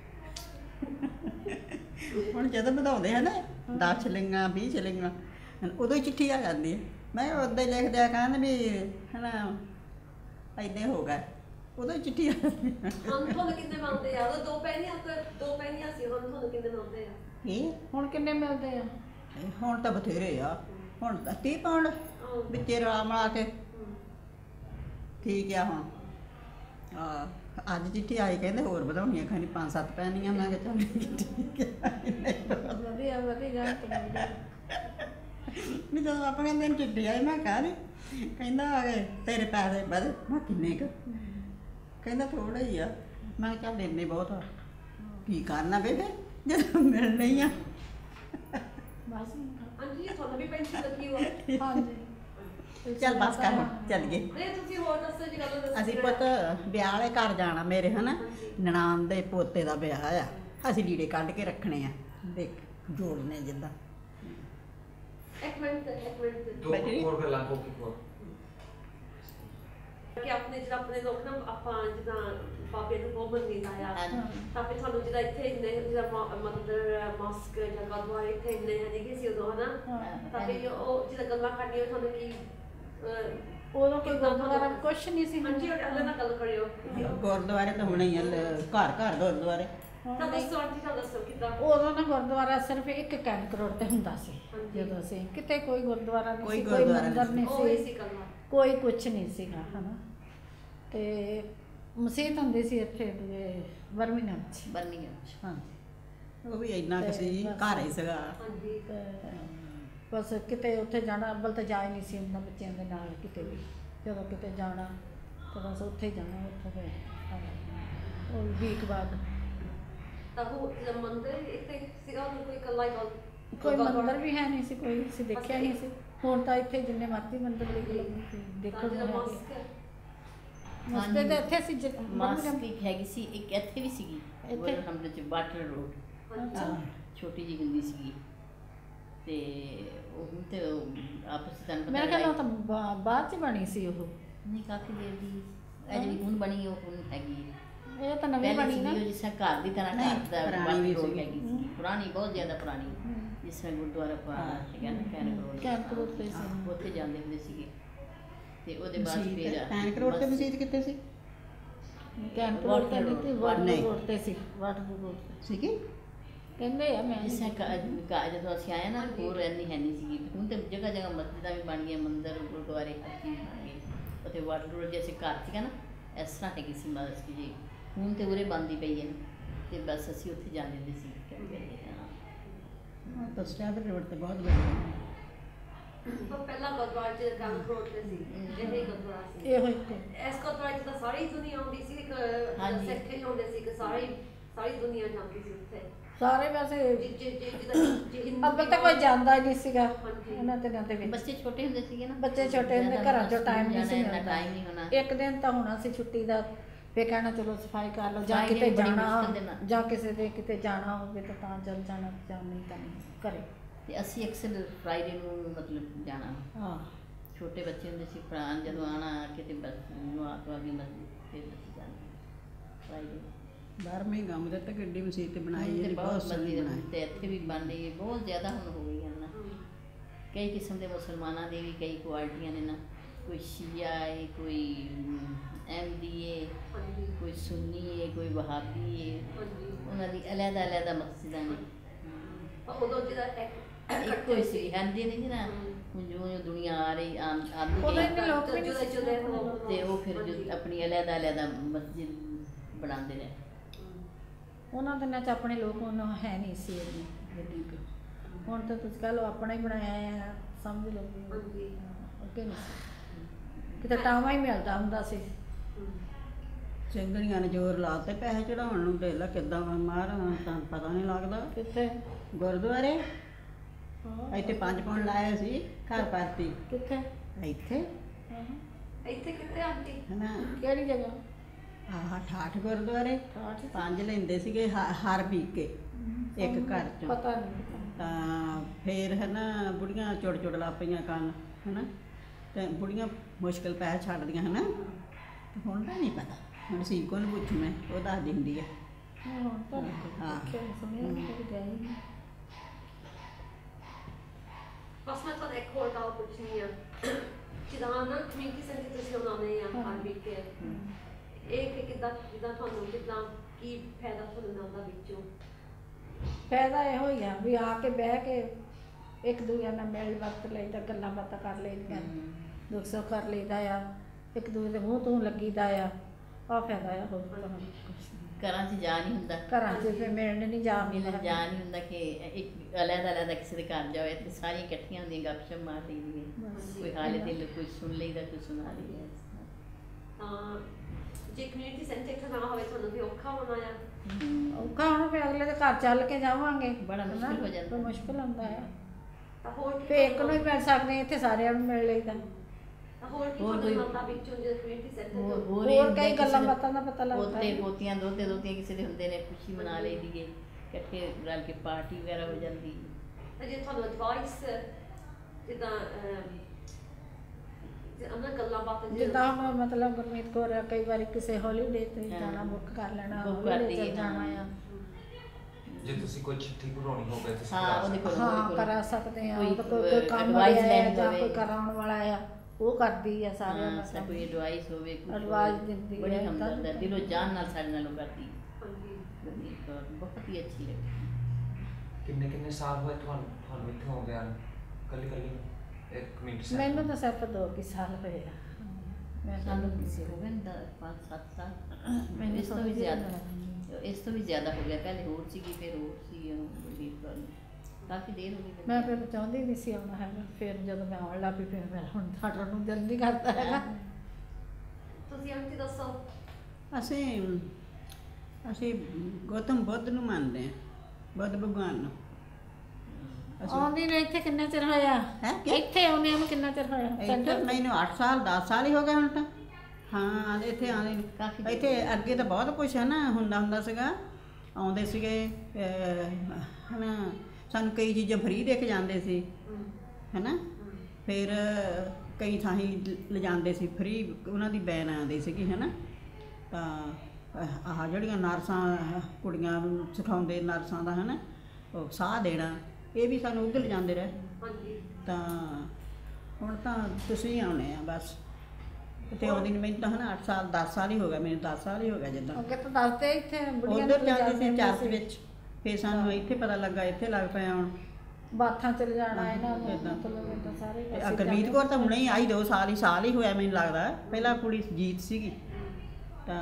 ਹੁਣ ਜਦੋਂ ਵਧਾਉਂਦੇ ਹੈ ਨਾ ਦਸ ਛਿਲਿੰਗਾਂ ਵੀਹ ਛਿਲਿੰਗਾਂ ਉਦੋਂ ਹੀ ਚਿੱਠੀ ਆ ਜਾਂਦੀ ਹੈ ਮੈਂ ਉਦੋਂ ਹੀ ਲਿਖ ਦਿਆ ਕਹਿੰਦੇ ਵੀ ਹੈ ਨਾ ਏਦਾਂ ਹੋ ਗਿਆ ਉਦੋਂ ਹੀ ਚਿੱਠੀ ਆ ਜਾਂਦੀ ਹੈ। ਹੁਣ ਤੁਹਾਨੂੰ ਕਿੰਨੇ ਮੰਗਦੇ ਆ ਉਹ ਦੋ ਪੈਣੀਆਂ ਤੇ ਦੋ ਪੈਣੀਆਂ ਸੀ ਹੁਣ ਤੁਹਾਨੂੰ ਕਿੰਨੇ ਮੰਗਦੇ ਆ ਇਹ ਹੁਣ ਕਿੰਨੇ ਮਿਲਦੇ ਆ ਇਹ ਹੁਣ ਤਾਂ ਬਥੇਰੇ ਆ ਹੁਣ ਤਾਂ ਤੀਹ ਪਾਉਂਡ ਵਿੱਚੇ ਰਲਾ ਮਿਲਾ ਕੇ ਠੀਕ ਆ ਹੁਣ ਆ ਅੱਜ ਚਿੱਠੀ ਆਈ ਕਹਿੰਦੇ ਹੋਰ ਵਧਾਉਣੀਆਂ ਖਾਣੀ ਪੰਜ ਸੱਤ ਪੈਣੀਆਂ ਮੈਂ ਕਿਹਾ ਚੱਲ ਠੀਕ ਆ ਵਧੀਆ ਵਧੀਆ ਤੇ ਵੀ ਜਦੋਂ ਆਪਾਂ ਕਹਿੰਦੇ ਨੇ ਚਿੱਠੀ ਆਈ ਮੈਂ ਕਹਾਂ ਨਹੀਂ ਕਹਿੰਦਾ ਆ ਗਏ ਤੇਰੇ ਪੈਸੇ ਵਧੇ ਮੈਂ ਕਿੰਨੇ ਕੁ ਕਹਿੰਦਾ ਥੋੜਾ ਹੀ ਆ ਮੈਂ ਕਿਹਾ ਚੱਲ ਇੰਨੇ ਬਹੁਤ ਆ ਕੀ ਕਰਨਾ ਬੇਬੇ ਜਦੋਂ ਮਿਲ ਨਹੀਂ ਆ ਬਸ ਹਾਂਜੀ ਤੁਹਾਨੂੰ ਵੀ ਪੈਨਸ਼ਨ ਲੱਗੀ ਹੋਆ ਹਾਂਜੀ ਚੱਲ ਬਸ ਕਰ ਹੁਣ ਚੱਲ ਗਏ ਨਹੀਂ ਤੁਸੀਂ ਹੋਰ ਦੱਸੋ ਜੀ ਗੱਲ ਦੱਸੋ ਅਸੀਂ ਪੁੱਤ ਵਿਆਹ ਵਾਲੇ ਘਰ ਜਾਣਾ ਮੇਰੇ ਹਨਾ ਨਨਾਣ ਦੇ ਪੋਤੇ ਦਾ ਵਿਆਹ ਆ ਅਸੀਂ ਲੀੜੇ ਕੱਢ ਕੇ ਰੱਖਣੇ ਆ ਦੇਖ ਜੋੜਨੇ ਜਿੱਦਾਂ ਇੱਕ ਮਿੰਟ ਇੱਕ ਮਿੰਟ दो और कर लाखों की और ਕਿ ਆਪਣੇ ਜਿਹੜਾ ਆਪਣੇ ਲੋਕ ਨਾ ਆਪਾਂ ਜਿੱਦਾਂ ਬਾਬੇ ਨੂੰ ਬਹੁਤ ਮੰਨਦਾ ਆ ਤਾਂ ਫਿਰ ਤੁਹਾਨੂੰ ਜਿਹੜਾ ਇੱਥੇ ਇੰਨੇ ਜਿਹੜਾ ਮੰਦਰ ਮਸਕ ਜਾਂ ਗੁਰਦੁਆਰੇ ਇੱਥੇ ਇੰਨੇ ਹੈਗੇ ਸੀ ਉਦੋਂ ਹਨਾ ਤਾਂ ਫਿਰ ਉਹ ਜਿਹੜਾ ਗੱਲਾਂ ਕਰਨੀਆਂ ਤੁਹਾਨੂੰ ਕੀ ਉਦੋਂ ਕੋਈ ਗੁਰਦੁਆਰਾ ਕੁਛ ਨਹੀਂ ਸੀ ਹਾਂਜੀ ਉਹ ਅੱਲੇ ਨਾਲ ਗੱਲ ਕਰਿਓ ਗੁਰਦੁਆਰੇ ਤਾਂ ਹੋਣੇ ਹੀ ਆ, ਲ- ਘਰ ਘਰ ਗੁਰਦੁਆਰੇ। ਤਾਂ ਦੱਸੋ ਆਂਟੀ ਤਾਂ ਦੱਸੋ ਕਿੱਦਾਂ ਉਦੋਂ ਨਾ ਗੁਰਦੁਆਰਾ ਸਿਰਫ ਇੱਕ ਕੈਂਪ ਰੋਡ ਤੇ ਹੁੰਦਾ ਸੀ ਹਾਂਜੀ। ਜਦੋਂ ਅਸੀਂ ਕਿਤੇ ਕੋਈ ਗੁਰਦੁਆਰਾ ਨਹੀਂ ਕੋਈ ਸੀ, ਕੋਈ ਗੁਰਦੁਆਰਾ ਮੰਦਰ ਨਹੀਂ ਨਹੀਂ ਉਹ ਹੀ ਸੀ, ਸੀ ਗੱਲਾਂ ਕੋਈ ਕੁਛ ਨਹੀਂ ਸੀਗਾ ਹਨਾ। ਤੇ ਮਸੀਤ ਹੁੰਦੀ ਸੀ ਇੱਥੇ ਦੂਏ ਬਰਮਿੰਘਮ 'ਚ। ਬਰਮਿੰਘਮ ਚ ਹਾਂਜੀ ਉਹ ਵੀ ਇੰਨਾ ਕੁ ਸੀ, ਘਰ ਹੀ ਸੀਗਾ। ਹਾਂਜੀ ਤੇ ਬਸ ਕਿਤੇ ਉੱਥੇ ਜਾਣਾ, ਅੱਬਲ ਤਾਂ ਜਾ ਹੀ ਨਹੀਂ ਸੀ ਹੁੰਦਾ ਬੱਚਿਆਂ ਦੇ ਨਾਲ ਕਿਤੇ ਵੀ। ਜਦੋਂ ਕਿਤੇ ਜਾਣਾ ਤਾਂ ਬਸ ਉੱਥੇ ਹੀ ਜਾਣਾ, ਉੱਥੇ ਫਿਰ ਉਹ ਵੀਕ ਬਾਅਦ ਤਾਂ ਉਹ ਜਿਹੜਾ ਮੰਦਿਰ ਇੱਥੇ ਸੀਗਾ ਉਹ ਕੋਈ ਇਕੱਲਾ ਹੀ ਗੱਲ ਕੋਈ ਮੰਦਰ ਵੀ ਹੈ ਨਹੀਂ ਸੀ, ਕੋਈ ਅਸੀਂ ਦੇਖਿਆ ਨਹੀਂ ਸੀ। ਹੁਣ ਤਾਂ ਇੱਥੇ ਜਿੰਨੇ ਮਰਜ਼ੀ ਮੰਦਰ ਦੇਖ ਲਓ, ਦੇਖੋ ਜਿਹੜਾ ਤਾਂ ਮੋਸਕ ਹੈ ਮਸਤੇ ਤੇ ਇੱਥੇ ਸੀ ਜ- ਮਾਸਕ ਬਰਮਿੰਘਮ। ਇੱਕ ਹੈਗੀ ਸੀ, ਇੱਕ ਇੱਥੇ ਵੀ ਸੀਗੀ ਇੱਥੇ? ਗੁਰੂ ਹਮਲੇ ਚ ਵਾਟਰ ਰੋਡ ਅੱਛਾ। ਛੋਟੀ ਜਿਹੀ ਹੁੰਦੀ ਸੀਗੀ ਤੇ ਉਹ ਹੁਣ ਤੇ ਉਹ ਆਪਸ ਵਿੱਚ ਤੁਹਾਨੂੰ ਮੇਰੇ ਪਤਾ ਖਿਆਲ ਨਾਲ ਤਾਂ ਬਾ- ਬਾਅਦ ਚ ਬਣੀ ਸੀ ਉਹ। ਨਹੀਂ ਕਾਫੀ ਦੇਰ ਦੀ ਇਹ ਜਿਹੜੀ ਹੁਣ ਬਣੀ ਉਹ ਹੁਣ ਹੈਗੀ ਹੈ। ਇਹ ਤਾਂ ਨਵੀਂ ਪਹਿਲੇ ਬਣੀ ਨਾ। ਸੀਗੀ ਉਹ ਜਿਸ ਤਰ੍ਹਾਂ ਘਰ ਦੀ ਤਰ੍ਹਾਂ ਨਹੀਂ, ਘਰ ਦਾ ਪੁਰਾਣੀ ਵੀ ਵਾਟਰ ਰੋਡ ਸੀਗੀ। ਹੈਗੀ ਸੀ, ਪੁਰਾਣੀ ਬਹੁਤ ਜ਼ਿਆਦਾ ਪੁਰਾਣੀ, ਜਿਸ ਤਰ੍ਹਾਂ ਗੁਰਦੁਆਰਾ ਪੁਰਾਣਾ ਹੈਗਾ ਨਾ ਕੈਨਕ ਰੋਡ ਕੈਨਕ ਰੋਡ ਤੇ ਸੀ। ਹਾਂ, ਉੱਥੇ ਜਾਂਦੇ ਹੁੰਦੇ ਸੀਗੇ ਤੇ ਉਹਦੇ ਬਾਅਦ ਮਸੀਤ ਫਿਰ ਟੈਂਕ ਰੋਡ ਤੇ ਮਸੀਤ ਕਿੱਥੇ ਸੀ? ਕੈਂਪ ਰੋਡ ਤੇ ਨਹੀਂ ਸੀ, ਵਾਟਰ ਨਹੀਂ। ਰੋਡ ਤੇ ਸੀ, ਵਾਟਰ ਰੋਡ ਤੇ ਸੀਗੀ? ਕਹਿੰਦੇ ਆ। ਮੈਂ ਜਿਸ ਤਰ੍ਹਾਂ ਕ- ਕ- ਜਦੋਂ ਅਸੀਂ ਆਏ ਨਾ ਹੋਰ ਇੰਨੀ ਹੈ ਨਹੀਂ ਸੀਗੀ, ਹੁਣ ਤੇ ਜਗ੍ਹਾ ਜਗ੍ਹਾ ਮਸਜਿਦਾਂ ਵੀ ਬਣ ਗਈਆਂ, ਮੰਦਿਰ ਗੁਰਦੁਆਰੇ ਹਰ ਚੀਜ਼ ਬਣ ਗਈ। ਉੱਥੇ ਵਾਟਰ ਰੋਡ ਜੈਸੇ ਘਰ ਸੀਗਾ ਨਾ ਇਸ ਤਰ੍ਹਾਂ ਹੈਗੀ ਸੀ ਮਸਜਿਦ ਜੀ, ਹੁਣ ਤੇ ਉਰੇ ਬੰਦੀ ਪਈ ਹੈ ਤੇ ਬਸ ਅਸੀਂ ਉੱਥੇ ਜਾਂਦੇ ਹੁੰਦੇ ਸੀ ਕਹਿੰਦੇ ਹਾਂ। ਹਾਂ ਤਾਂ ਸਟੈਬਰ ਰੋਡ ਤੇ ਬਹੁਤ ਬੜੀ। ਉਹ ਪਹਿਲਾ ਗੁਰਦੁਆਰਾ ਜਿਹੜਾ ਕੈਂਪ ਰੋਡ ਤੇ ਸੀ ਇਹ ਹੀ ਗੁਰਦੁਆਰਾ ਸੀ ਇਹੋ ਇੱਕ ਇਸ ਗੁਰਦੁਆਰੇ 'ਚ ਤਾਂ ਸਾਰੀ ਦੁਨੀਆ ਆਉਂਦੀ ਸੀ, ਇੱਕ ਹਾਂਜੀ। ਸਿੱਖ ਹੀ ਆਉਂਦੇ ਸੀ, ਇੱਕ ਸਾਰੀ ਸਾਰੀ ਦੁਨੀਆ ਜਾਂਦੀ ਸੀ ਉੱਥੇ ਸਾਰੇ ਵੈਸੇ ਜਿ ਜਿ ਜਿ ਜਿਹਦਾ ਅੱਬਲ ਤਾਂ ਕੋਈ ਜਾਂਦਾ ਹੀ ਨਹੀਂ ਸੀਗਾ ਹਾਂਜੀ। ਇਹਨਾਂ ਦਿਨਾਂ ਦੇ ਵਿੱਚ। ਬੱਚੇ ਛੋਟੇ ਹੁੰਦੇ ਸੀਗੇ ਨਾ, ਬੱਚੇ ਛੋਟੇ ਹੁੰਦੇ, ਘਰਾਂ ਚੋਂ ਟਾਈਮ ਨਹੀਂ ਸੀ ਇੰਨਾ ਮਿਲਦਾ। ਟਾਈਮ ਨਹੀਂ ਹੋਣਾ। ਇੱਕ ਦਿਨ ਤਾਂ ਹੋਣਾ ਸੀ ਛੁੱਟੀ ਦਾ, ਫੇਰ ਕਹਿਣਾ ਚਲੋ ਸਫਾਈ ਕਰ ਲਓ, ਜਾਂ ਸਫਾਈ ਕਿਤੇ ਬੜੀ ਜਾਣਾ ਮੁਸ਼ਕਿਲ ਦੇ ਨਾਲ। ਜਾਂ ਕਿਸੇ ਦੇ ਕਿਤੇ ਜਾਣਾ ਹੋਵੇ ਤਾਂ ਤਾਂ ਚੱਲ ਜਾਣਾ, ਜਾਂ ਨਹੀਂ ਤਾਂ ਨਹੀਂ ਘਰੇ। ਤੇ ਅਸੀਂ ਅਕਸਰ ਫਰਾਈਡੇ ਨੂੰ ਮਤਲਬ ਜਾਣਾ, ਹਾਂ ਛੋਟੇ ਬੱਚੇ ਹੁੰਦੇ ਸੀ, ਪੁਰਾਣ ਜਦੋਂ ਆਉਣਾ ਕਿਤੇ ਬਸ ਨੂੰ ਆ ਤੋਂ ਅਗਲੀ ਮਸਜਿਦ ਫਿਰ ਅਸੀਂ ਜਾਣਾ ਫਰਾਈਡੇ। ਬਰਮਿੰਘਮ ਦੇ ਤਾਂ ਗੱਡੀ ਮਸੀਤ ਤੇ ਬਣਾਈ ਤੇ ਜਿਹੜੀ ਬਹੁਤ ਬਹੁਤ ਸੋਹਣੀ ਮਸਜਿਦ ਬਣਾਈ। ਤੇ ਇੱਥੇ ਵੀ ਬਣ ਰਹੀ ਹੈ, ਬਹੁਤ ਜ਼ਿਆਦਾ ਹੁਣ ਹੋ ਗਈ ਹਨ ਨਾ। ਕਈ ਕਿਸਮ ਦੇ ਮੁਸਲਮਾਨਾਂ ਦੇ ਵੀ ਕਈ ਕੁਆਲਿਟੀਆਂ ਨੇ ਨਾ, ਕੋਈ ਸ਼ੀਆ ਹੈ, ਕੋਈ ਅਹਿਮਦੀ ਹੈ, ਹਾਂਜੀ ਕੋਈ ਸੁੰਨੀ ਹੈ, ਕੋਈ ਵਹਾਬੀ ਹੈ, ਹਾਂਜੀ ਉਹਨਾਂ ਦੀ ਅਲੱਗ ਅਲੱਗ ਮਸਜਿਦਾਂ ਨੇ। ਪਰ ਉਦੋਂ ਜਿਹੜਾ ਇੱਕ ਇੱਕੋ ਹੀ ਸੀ ਹੰਦੀ ਨਹੀਂ ਸੀ ਨਾ, ਹੁਣ ਜਿਉਂ ਜਿਉਂ ਦੁਨੀਆ ਆ ਰਹੀ ਆਮ ਆਦਮੀ ਉਦੋਂ ਗਈ, ਇੰਨੇ ਲੋਕ ਵੀ ਨਹੀਂ ਜੁਦੇ ਸੀ। ਜੁਦੇ ਹੋ ਤੇ ਉਹ ਫਿਰ ਜੋ ਹਾਂਜੀ। ਆਪਣੀ ਅਲੱਗ ਅਲੱਗ ਮਸਜਿਦ ਬਣਾਉਂਦੇ ਨੇ। ਉਹਨਾਂ ਦਿਨਾਂ 'ਚ ਆਪਣੇ ਲੋਕ ਉਹਨਾਂ ਹੈ ਨਹੀਂ ਸੀ ਇੰਨੇ ਗੱਡੀ ਤੇ। ਹੁਣ ਤਾਂ ਤੁਸੀਂ ਕਹ ਲਓ ਆਪਣਾ ਹੀ ਬਣਾਇਆ ਆ, ਸਮਝ ਲਓ ਵੀ ਹਾਂਜੀ। ਅੱਗੇ ਨਹੀਂ ਸੀ, ਕਿਤੇ ਟਾਵਾਂ ਹੀ ਮਿਲਦਾ ਹੁੰਦਾ ਸੀ। ਸਿੰਘਣੀਆਂ ਨੇ ਜ਼ੋਰ ਲਾਤੇ ਪੈਸੇ ਚੜਾਉਣ ਨੂੰ, ਦੇਖ ਲਾ ਕਿੱਦਾਂ ਮਾਰ ਤਾਂ ਪਤਾ ਨਹੀਂ ਲੱਗਦਾ। ਕਿੱਥੇ ਗੁਰਦੁਆਰੇ ਹਾਂ, ਇੱਥੇ ਪੰਜ ਪੌਂਡ ਲਾਇਆ ਸੀ ਘਰ ਪਾਰਟੀ ਕਿੱਥੇ ਇੱਥੇ ਹਾਂ, ਇੱਥੇ ਕਿੱਥੇ ਆਂਟੀ ਹਨਾ। ਕਿਹੜੀ ਜਗ੍ਹਾ? ਆਹ ਠਾਠ ਗੁਰਦੁਆਰੇ ਠਾਠ? ਪੰਜ ਲੈਂਦੇ ਸੀਗੇ ਹ- ਹਰ ਵੀਕ ਕੇ ਇੱਕ ਘਰ ਚੋਂ। ਪਤਾ ਨਹੀਂ ਪਤਾ। ਤਾਂ ਫੇਰ ਹੈ ਨਾ ਬੁੜੀਆਂ ਚੁੜ ਚੁੜ ਲਾ ਪਈਆਂ ਕੰਨ ਹੈ ਨਾ, ਤੇ ਬੁੜੀਆਂ ਮੁਸ਼ਕਿਲ ਪੈਸੇ ਛੱਡਦੀਆਂ ਹੈ ਨਾ। ਤੇ ਹੁਣ ਤਾਂ ਨਹੀਂ ਪਤਾ, ਹੁਣ ਸੀ ਕੋਲ ਪੁੱਛ ਮੈਂ, ਉਹ ਦੱਸਦੀ ਹੁੰਦੀ ਹੈ। ਹਾਂ, ਹੁਣ ਤਾਂ ਹਾਂ। ਦੇਖਿਆ ਨੀ, ਸੁਣਿਆ ਨੀ, ਕਦੇ ਗਏ ਹੀ ਨਹੀਂ। ਬਸ ਮੈਂ ਤੁਹਾਨੂੰ ਇੱਕ ਹੋਰ ਗੱਲ ਪੁੱਛਣੀ ਆ, ਜਿੱਦਾਂ ਨਾ ਕਮਿਊਨਿਟੀ ਸੈਂਟਰ ਤੁਸੀਂ ਬਣਾਉਂਦੇ ਆ ਹਰ ਵੀਕ ਇਹ ਕਿ ਕਿੱਦਾਂ ਜਿੱਦਾਂ ਤੁਹਾਨੂੰ ਕਿੱਦਾਂ ਕੀ ਫਾਇਦਾ ਤੁਹਾਨੂੰ ਮਿਲਦਾ ਵਿੱਚੋਂ? ਫਾਇਦਾ ਇਹੋ ਹੀ ਆ ਵੀ ਆ ਕੇ ਬਹਿ ਕੇ ਇੱਕ ਦੂਜੇ ਨਾਲ ਮਿਲ ਵਰਤ ਲਈਦਾ, ਗੱਲਾਂ ਬਾਤਾਂ ਕਰ ਲਈਦੀਆਂ, ਦੁੱਖ ਸੁੱਖ ਕਰ ਲਈਦਾ ਆ, ਇੱਕ ਦੂਜੇ ਦੇ ਮੂੰਹ ਤੋਂ ਲੱਗੀਦਾ ਆ। ਆਹ ਫਾਇਦਾ ਆ, ਹੋਰ ਤਾਂ ਕੁਛ ਨਹੀਂ। ਘਰਾਂ 'ਚ ਜਾ ਨਹੀਂ ਹੁੰਦਾ, ਘਰਾਂ 'ਚ ਫਿਰ ਮਿਲਣ ਨਹੀਂ ਜਾ ਮਿਲਣ ਮਿਲਦਾ। ਜਾ ਨਹੀਂ ਹੁੰਦਾ ਕਿ ਇੱਕ ਅਲੱਗ ਅਲੱਗ ਕਿਸੇ ਦੇ ਘਰ ਜਾਓ ਤੇ ਸਾਰੀਆਂ ਇਕੱਠੀਆਂ ਹੁੰਦੀਆਂ, ਗੱਪਸ਼ਪ ਮਾਰ ਲਈਦੀ ਹੈ, ਕੋਈ ਹਾਲੇ ਦਿਲ ਕੋਈ ਸੁਣ ਲਈਦਾ, ਕੋਈ ਸੁਣਾ ਲਈਦਾ। ਤਾਂ ਜੇ ਕਮਿਊਨਿਟੀ ਸੈਂਟਰ ਨਾ ਹੋਵੇ ਤੁਹਾਨੂੰ ਵੀ ਔਖਾ ਹੋਣਾ ਆ? ਔਖਾ ਹੁਣ ਫਿਰ ਅਗਲੇ ਦੇ ਘਰ ਚੱਲ ਕੇ ਜਾਵਾਂਗੇ, ਬੜਾ ਮੁਸ਼ਕਿਲ ਹਨਾ? ਹੋ ਜਾਂਦਾ। ਤਾਂ ਮੁਸ਼ਕਿਲ ਹੁੰਦਾ ਆ। ਤਾਂ ਹੋਰ ਕੀ ਫਿਰ ਇੱਕ ਨੂੰ ਹੀ ਮਿਲ ਸਕਦੇ, ਇੱਥੇ ਸਾਰਿਆਂ ਨੂੰ ਮਿਲ ਲਈਦਾ। ਤਾਂ ਹੋਰ ਕੀ ਹੋਰ ਤੁਹਾਨੂੰ ਕੋਈ- ਮਿਲਦਾ ਵਿੱਚੋਂ ਜੇ ਕਮਿਊਨਿਟੀ ਸੈਂਟਰ ਹੋਰ ਤੋਂ? ਹੋਰ ਇਹ ਹੋਰ ਹੁੰਦਾ ਕਈ ਕਿਸੇ ਗੱਲਾਂ ਦੇ ਬਾਤਾਂ ਦਾ ਪਤਾ ਲੱਗਦਾ ਪੋਤੇ ਹੈ। ਪੋਤੀਆਂ ਦੋਤੇ ਦੋਤੀਆਂ ਕਿਸੇ ਦੇ ਹੁੰਦੇ ਨੇ, ਖੁਸ਼ੀ ਮਨਾ ਲਈਦੀ ਹੈ, ਇਕੱਠੇ ਰਲ ਕੇ ਪਾਰਟੀ ਵਗੈਰਾ ਹੋ ਜਾਂਦੀ। ਤਾਂ ਜੇ ਤੁਹਾਨੂੰ ਐਡਵਾਈਸ ਜਿੱਦਾਂ ਅਮ, ਜੇ ਉਹਨਾਂ ਗੱਲਾਂ ਬਾਤਾਂ ਜਿੱਦਾਂ ਹੁਣ ਮਤਲਬ ਗੁਰਮੀਤ ਕੌਰ ਆ, ਕਈ ਵਾਰੀ ਕਿਸੇ ਹੌਲੀਡੇ ਤੇ ਹਾਂ। ਜਾਣਾ ਬੁੱਕ ਕਰ ਲੈਣਾ, Book holiday ਕਰਦੀ ਤੇ ਹੈ, ਜਾਣਾ ਹਾਂ। ਆ। ਜੇ ਤੁਸੀਂ ਕੋਈ ਚਿੱਠੀ ਭਰਾਉਣੀ ਹੋਵੇ ਤੁਸੀਂ ਹਾਂ, ਭਰਾ ਉਹਦੇ ਸਕਦੇ ਕੋਲ- ਹਾਂ ਕੋਈ- ਕਰਾ ਸਕਦੇ ਆ, ਕੋਈ, ਕੋਈ ਕੋਈ ਕੰਮ advice ਵਾਲਾ ਲੈਣੀ ਆ ਜਾਂ ਹੋਵੇ। ਕੋਈ ਕਰਾਉਣ ਵਾਲਾ ਆ, ਉਹ ਕਰਦੀ ਆ ਸਾਰਿਆਂ ਦਾ ਹਾਂ, ਕੋਈ ਐਡਵਾਈਸ ਹੋਵੇ ਕੁਛ Advice ਹੋਵੇ, ਦਿੰਦੀ ਬੜੀ ਹੈ, ਹਮਦਰਦ ਹੈ, ਤਾਂ- ਦਿਲੋਂ ਜਾਨ ਨਾਲ ਸਾਡੇ ਨਾਲੋਂ ਕਰਦੀ ਹਾਂਜੀ ਗੁਰਮੀਤ ਕੌਰ ਬਹੁਤ ਹੀ ਅੱਛੀ ਲੱਗੀ। ਕਿੰਨੇ ਕਿੰਨੇ ਸਾਲ ਹੋਏ ਤੁਹਾਨੂੰ ਤੁਹਾਨੂੰ ਇੱਥੇ ਹੋ ਗਿਆ ਕੱਲੀ ਕੱਲੀ ਇੱਕ ਮਿੰਟ ਸੈਕਿੰਡ ਮੈਨੂੰ ਤਾਂ ਸਿਰਫ ਦੋ ਕੁ ਸਾਲ ਹੋਏ ਆ ਮੈਂ ਸਾਨੂੰ ਸਾਨੂੰ ਕਿਸੇ ਹੋ ਗਏ ਨਾ ਪੰਜ ਸੱਤ ਸਾਲ ਮੈਨੂੰ ਇਸ ਤੋਂ ਵੀ ਸਮਝ ਜ਼ਿਆਦਾ ਨਹੀਂ ਇਸ ਤੋਂ ਵੀ ਜ਼ਿਆਦਾ ਹੋ ਗਿਆ। ਪਹਿਲੇ ਹੋਰ ਸੀਗੀ, ਫਿਰ ਹੋਰ ਸੀ ਉਹ ਗੁਰਮੀਤ ਕੌਰ ਨੂੰ। ਕਾਫੀ ਦੇਰ ਹੋ ਗਈ ਮੈਂ ਫਿਰ ਚਾਹੁੰਦੀ ਨਹੀਂ ਸੀ ਆਉਣਾ ਹੈਗਾ, ਫਿਰ ਜਦੋਂ ਮੈਂ ਆਉਣ ਲੱਗ ਪਈ ਫਿਰ ਮੇਰਾ ਹੁਣ ਸਾਡਾ ਨੂੰ ਦਿਲ ਨਹੀਂ ਕਰਦਾ ਹੈਗਾ। ਤੁਸੀਂ ਆਂਟੀ ਦੱਸੋ। ਅਸੀਂ ਅਸੀਂ ਗੌਤਮ ਬੁੱਧ ਨੂੰ ਮੰਨਦੇ ਹਾਂ, ਬੁੱਧ ਭਗਵਾਨ ਨੂੰ। ਅਸੀਂ ਆਉਂਦੀ ਨੇ ਇੱਥੇ ਕਿੰਨਾ ਚਿਰ ਹੋਇਆ? ਹੈ ਕਿ ਇੱਥੇ ਆਉਂਦੇ ਨੂੰ ਕਿੰਨਾ ਚਿਰ ਹੋਇਆ? ਇੱਥੇ ਸੈਂਟਰ? ਮੈਨੂੰ ਅੱਠ ਸਾਲ ਦਸ ਸਾਲ ਹੀ ਹੋ ਗਏ ਹੁਣ ਤਾਂ। ਹਾਂ ਇੱਥੇ ਆਉਂਦੇ ਨੂੰ। ਕਾਫੀ ਦੇਰ ਇੱਥੇ ਅੱਗੇ ਤਾਂ ਬਹੁਤ ਕੁਛ ਹੈ ਨਾ ਹੁੰਦਾ ਹੁੰਦਾ ਸੀਗਾ, ਆਉਂਦੇ ਸੀਗੇ ਹੈ ਨਾ, ਸਾਨੂੰ ਕਈ ਚੀਜ਼ਾਂ ਫ੍ਰੀ ਦੇ ਕੇ ਜਾਂਦੇ ਸੀ ਹੈ ਨਾ। ਫਿਰ ਕਈ ਥਾਈਂ ਲਿਜਾਂਦੇ ਸੀ ਫ੍ਰੀ, ਉਹਨਾਂ ਦੀ ਬੈਨ ਆਉਂਦੀ ਸੀਗੀ ਹੈ ਨਾ। ਤਾਂ ਅਹ ਆਹ ਜਿਹੜੀਆਂ ਨਰਸਾਂ ਕੁੜੀਆਂ ਨੂੰ ਸਿਖਾਉਂਦੇ ਨਰਸਾਂ ਦਾ ਹੈ ਨਾ, ਉਹ ਸਾਹ ਦੇਣਾ, ਇਹ ਵੀ ਸਾਨੂੰ ਉੱਧਰ ਲਿਜਾਂਦੇ ਰਹੇ। ਹਾਂਜੀ ਤਾਂ ਹੁਣ ਤਾਂ ਤੁਸੀਂ ਆਉਣੇ ਆ ਬਸ। ਤੇ ਆਉਂਦੀ ਨੂੰ ਮੈਨੂੰ ਤਾਂ ਹੈ ਨਾ ਅੱਠ ਸਾਲ ਦਸ ਸਾਲ ਹੀ ਹੋ ਗਿਆ, ਮੈਨੂੰ ਦਸ ਸਾਲ ਹੀ ਹੋ ਗਿਆ ਜਿੱਦਾਂ। ਅੱਗੇ ਤਾਂ ਦੱਸਦੇ ਇੱਥੇ ਬੁੜੀਆਂ ਉੱਧਰ ਨੂੰ ਜਾਂਦੇ ਸੀ ਜਾਂਦੇ ਚਰਚ ਸੀ। ਵਿੱਚ, ਫਿਰ ਸਾਨੂੰ ਇੱਥੇ ਪਤਾ ਲੱਗਾ, ਇੱਥੇ ਲੱਗ ਪਏ ਆਉਣ। ਬਾਥਾਂ ਚਲੇ ਜਾਣਾ ਇਹਨਾਂ ਨੂੰ, ਏਦਾਂ। ਮਤਲਬ ਏਦਾਂ ਸਾਰੇ ਤੇ ਪਾਸੇ ਗੁਰਮੀਤ ਜਾਂਦੇ। ਕੌਰ ਤਾਂ ਹੁਣੇ ਹੀ ਆਈ, ਦੋ ਸਾਲ ਹੀ ਸਾਲ ਹੀ ਹੋਇਆ ਮੈਨੂੰ ਲੱਗਦਾ। ਪਹਿਲਾਂ ਕੁੜੀ ਜੀਤ ਸੀਗੀ, ਤਾਂ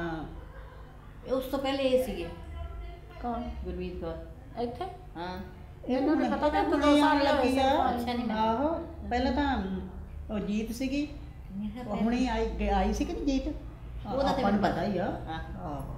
ਉਸ ਤੋਂ ਪਹਿਲੇ ਇਹ ਸੀਗੇ ਕੌਣ? ਗੁਰਮੀਤ ਕੌਰ। ਇੱਥੇ ਹਾਂ ਇਹਨਾਂ ਨੂੰ ਪਤਾ ਕਿ ਹੁਣੇ ਦੋ ਆਉਣ ਸਾਲ ਲੱਗੀ ਆ। ਅੱਛਾ ਨਹੀਂ ਮੈਨੂੰ। ਆਹੋ ਪਹਿਲਾਂ ਤਾਂ ਉਹ ਜੀਤ ਸੀਗੀ, ਉਹ ਹੁਣੇ ਆਈ ਗ- ਆਈ ਸੀ ਕਿ ਨਹੀਂ ਜੀਤ? ਉਹਦਾ ਤੇ ਆਪਾਂ ਨੂੰ ਮੈਨੂੰ ਪਤਾ ਹੀ ਆ। ਹਾਂ। ਆਹੋ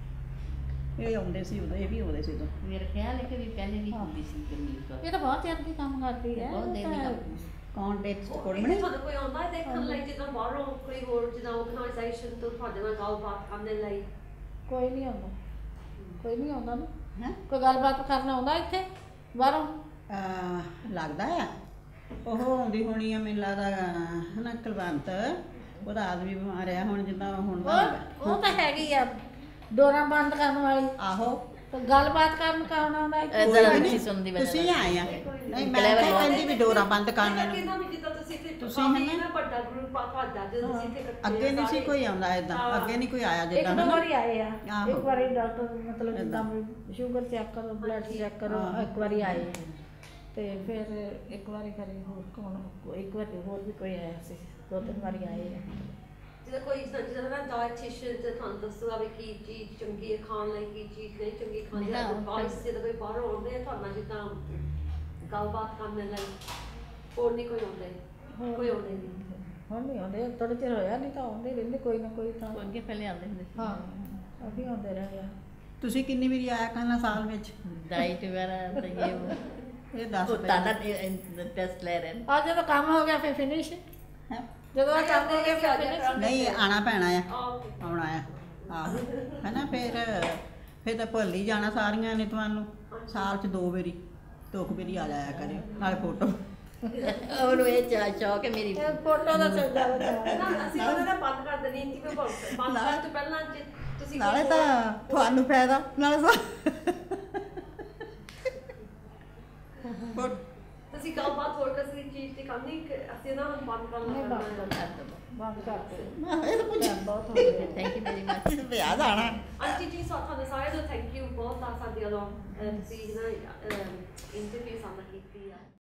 ਇਹ ਆਉਂਦੇ ਸੀ ਉਦੋਂ, ਇਹ ਵੀ ਆਉਂਦੇ ਸੀ ਉਦੋਂ। ਮੇਰਾ ਖਿਆਲ ਹੈ ਕਿ ਵੀ ਪਹਿਲੇ ਵੀ ਹੁੰਦੀ ਸੀ ਗੁਰਮੀਤ ਕੌਰ। ਇਹ ਤਾਂ ਬਹੁਤ ਚਿਰ ਦੀ ਕੰਮ ਕਰਦੀ ਹੈ। ਬਹੁਤ ਦੇਰ ਦੀ ਤਾਂ ਕੰਮ ਕੌਣ ਡੇਟ ਇੱਥੇ ਕੋੜਮਣੀ? ਤੁਹਾਨੂੰ ਕੋਈ ਆਉਂਦਾ ਹੈ ਦੇਖਣ ਲਈ, ਜਿੱਦਾਂ ਬਾਹਰੋਂ ਕੋਈ ਹੋਰ ਜਿੱਦਾਂ ਆਰਗੇਨਾਈਜੇਸ਼ਨ ਤੋਂ ਤੁਹਾਡੇ ਨਾਲ ਗੱਲਬਾਤ ਕਰਨ ਦੇ ਲਈ? ਕੋਈ ਨਹੀਂ ਆਉਂਦਾ, ਕੋਈ ਨਹੀਂ ਆਉਂਦਾ ਨਾ। ਹੈ ਕੋਈ ਗੱਲਬਾਤ ਕਰਨ ਆਉਂਦਾ ਇੱਥੇ ਬਾਹਰੋਂ? ਲੱਗਦਾ ਆ ਉਹ ਆਉਂਦੀ ਹੋਣੀ ਆ, ਮੈਨੂੰ ਲੱਗਦਾ ਹੈ ਨਾ ਕੁਲਵੰਤ, ਉਹਦਾ ਆਦਮੀ ਬਿਮਾਰ ਆ ਹੁਣ, ਜਿੱਦਾਂ ਹੁਣ ਦਾ ਹੋ ਗਿਆ। ਉਹ ਉਹ ਤਾਂ ਹੈਗੀ ਆ ਡੋਰਾਂ ਬੰਦ ਕਰਨ ਵਾਲੀ। ਆਹੋ ਤੇ ਗੱਲਬਾਤ ਕਰਨ ਕੌਣ ਆਉਂਦਾ ਇੱਥੇ? ਏਦਾਂ ਦਾ ਨਹੀਂ ਸੁਣਦੀ ਮੈਂ। ਤੁਸੀਂ ਆਏ ਆ। ਨਹੀਂ ਮੈਂ Clever ਤਾਂ ਬਹੁਤ ਕਹਿੰਦੀ ਵੀ ਡੋਰਾ ਬੰਦ ਕਰਨ ਕਿੰਨਾ ਨੂੰ। ਵੀ ਜਿੱਦਾਂ ਤੁਸੀਂ ਇੱਥੇ ਤੁਸੀਂ ਕਾਫੀ ਹੈ ਨਾ? ਨਾ ਵੱਡਾ ਗਰੁੱਪ ਆ ਤੁਹਾਡਾ, ਜਦੋਂ ਤੁਸੀਂ ਇੱਥੇ ਇਕੱਠੇ ਅੱਗੇ ਨਹੀਂ ਸੀ ਸਾਰੇ- ਕੋਈ ਆਉਂਦਾ ਏਦਾਂ, ਹਾਂ। ਅੱਗੇ ਨਹੀਂ ਕੋਈ ਆਇਆ ਇੱਕ ਜਿੱਦਾਂ ਦੋ ਹਨਾ। ਵਾਰੀ ਆਏ ਆ। ਆਹੋ। ਇੱਕ ਵਾਰੀ ਡਾਕਟਰ ਮਤਲਬ ਜਿੱਦਾਂ ਸ਼ੂਗਰ ਚੈੱਕ ਕਰੋ, ਬਲੱਡ ਚੈੱਕ ਕਰੋ, ਹਾਂ। ਇੱਕ ਵਾਰੀ ਆਏ। ਤੇ ਫਿਰ ਇੱਕ ਵਾਰੀ ਕਰੇ ਹੋਰ ਕੌਣ, ਇੱਕ ਵਾਰੀ ਹੋਰ ਵੀ ਕੋਈ ਆਇਆ ਸੀ, ਦੋ ਤਿੰਨ ਵਾਰੀ ਆਏ ਆ। ਜਿੱਦਾਂ ਕੋਈ ਜਿੱਦਾਂ ਨਾ ਡਾਇਟੀਸ਼ੀਅਨ ਤੇ ਤੁਹਾਨੂੰ ਦੱਸੂਗਾ ਵੀ ਕੀ ਚੀਜ਼ ਚੰਗੀ ਹੈ ਖਾਣ ਲਈ, ਕੀ ਚੀਜ਼ ਨਹੀਂ ਚੰਗੀ ਖਾਣ ਲਈ। ਹਾਂ। ਐਡਵਾਈਸ ਜਦੋਂ ਕੋਈ ਬਾਹਰੋਂ ਆਉਂਦੇ ਆ ਤੁਹਾਡੇ ਨਾਲ ਜਿੱਦਾਂ ਗੱਲਬਾਤ ਕਰਨ ਲਈ, ਹੋਰ ਨਹੀਂ ਕੋਈ ਆਉਂਦੇ? ਕੋਈ ਆਉਂਦੇ ਨਹੀਂ? ਹੁਣ ਨਹੀਂ ਆਉਂਦੇ, ਥੋੜ੍ਹੇ ਚਿਰ ਹੋਇਆ, ਨਹੀਂ ਤਾਂ ਆਉਂਦੇ ਰਹਿੰਦੇ ਕੋਈ ਨਾ ਕੋਈ ਤਾਂ। ਉਹ ਅੱਗੇ ਪਹਿਲੇ ਆਉਂਦੇ ਹੁੰਦੇ ਸੀ। ਹਾਂ ਅਭੀ ਆਉਂਦੇ ਰਹੇ ਆ। ਤੁਸੀਂ ਕਿੰਨੀ ਵਾਰੀ ਆਇਆ ਕਰਨਾ ਸਾਲ ਵਿੱਚ? ਡਾਈਟ ਵਗੈਰਾ ਤੇ ਇਹ ਉਹ ਇਹ ਦੱਸ ਉਹ ਪਹਿਲਾਂ। ਤਾਦਾ ਟੈਸਟ ਲੈ ਰਹੇ ਨੇ। ਆ ਜਦੋਂ ਕੰਮ ਹੋ ਗਿਆ ਫਿਰ ਫਿਨਿਸ਼, ਹੈਂ? ਜਦੋਂ ਆ ਕੰਮ ਹੋ ਗਿਆ ਫਿਰ ਫਿਨਿਸ਼। ਨਹੀਂ ਆਣਾ ਪੈਣਾ ਆ, ਆਹ ਆਉਣਾ ਆ। ਆਹੋ ਹੈ ਨਾ। ਫਿਰ ਫਿਰ ਤਾਂ ਭੁੱਲ ਹੀ ਜਾਣਾ ਸਾਰੀਆਂ ਨੇ ਤੁਹਾਨੂੰ। ਸਾਲ 'ਚ ਦੋ ਵਾਰੀ ਦੋ ਵਾਰੀ ਆ ਜਾਇਆ ਕਰਿਓ, ਨਾਲੇ ਫੋਟੋ। ਉਹਨੂੰ ਇਹ ਚਾਹ ਸ਼ੌਕ ਹੈ ਮੇਰੀ। ਇਹ ਫੋਟੋ ਦਾ ਚੱਲਦਾ ਵਾ। ਨਾ ਅਸੀਂ ਉਹਨਾਂ ਦਾ ਬੰਦ ਕਰ ਦੇਣੀ ਕਿ ਮੈਂ ਬੰਦ ਕਰਨ ਤੋਂ ਪਹਿਲਾਂ ਜੇ ਤੁਸੀਂ ਨਾਲੇ ਕੋਈ ਤਾਂ ਹੋਰ- ਤੁਹਾਨੂੰ ਫਾਇਦਾ, ਨਾਲੇ ਸਾ- ਫੋਟ- ਤੁਸੀਂ ਗੱਲਬਾਤ ਹੋਰ ਕਿਸੇ ਚੀਜ਼ ਦੀ ਕਰਨੀ ਕਿ ਅਸੀਂ ਨਾ ਹੁਣ ਬੰਦ ਕਰ ਨਹੀਂ ਬੰਦ ਲੈਣਾ ਕਰ ਦੋ, ਬੰਦ ਕਰ ਦੇ। ਇਹ ਤਾਂ ਪੁੱਛ ਬਹੁਤ ਹੋ ਗਿਆ। Thank you very much. ਵਿਆਹ ਜਾਣਾ। ਆਂਟੀ ਜੀ ਸੋ ਤੁਹਾਨੂੰ ਸਾਰਿਆਂ ਨੂੰ ਥੈਂਕ ਯੂ ਬਹੁਤ ਆ ਸਾਡੇ ਵੱਲੋਂ ਅਹ, ਤੁਸੀਂ ਨਾ ਇੰਟਰਵਿਊ ਸਾਨੂੰ ਕੀਤੀ ਆ।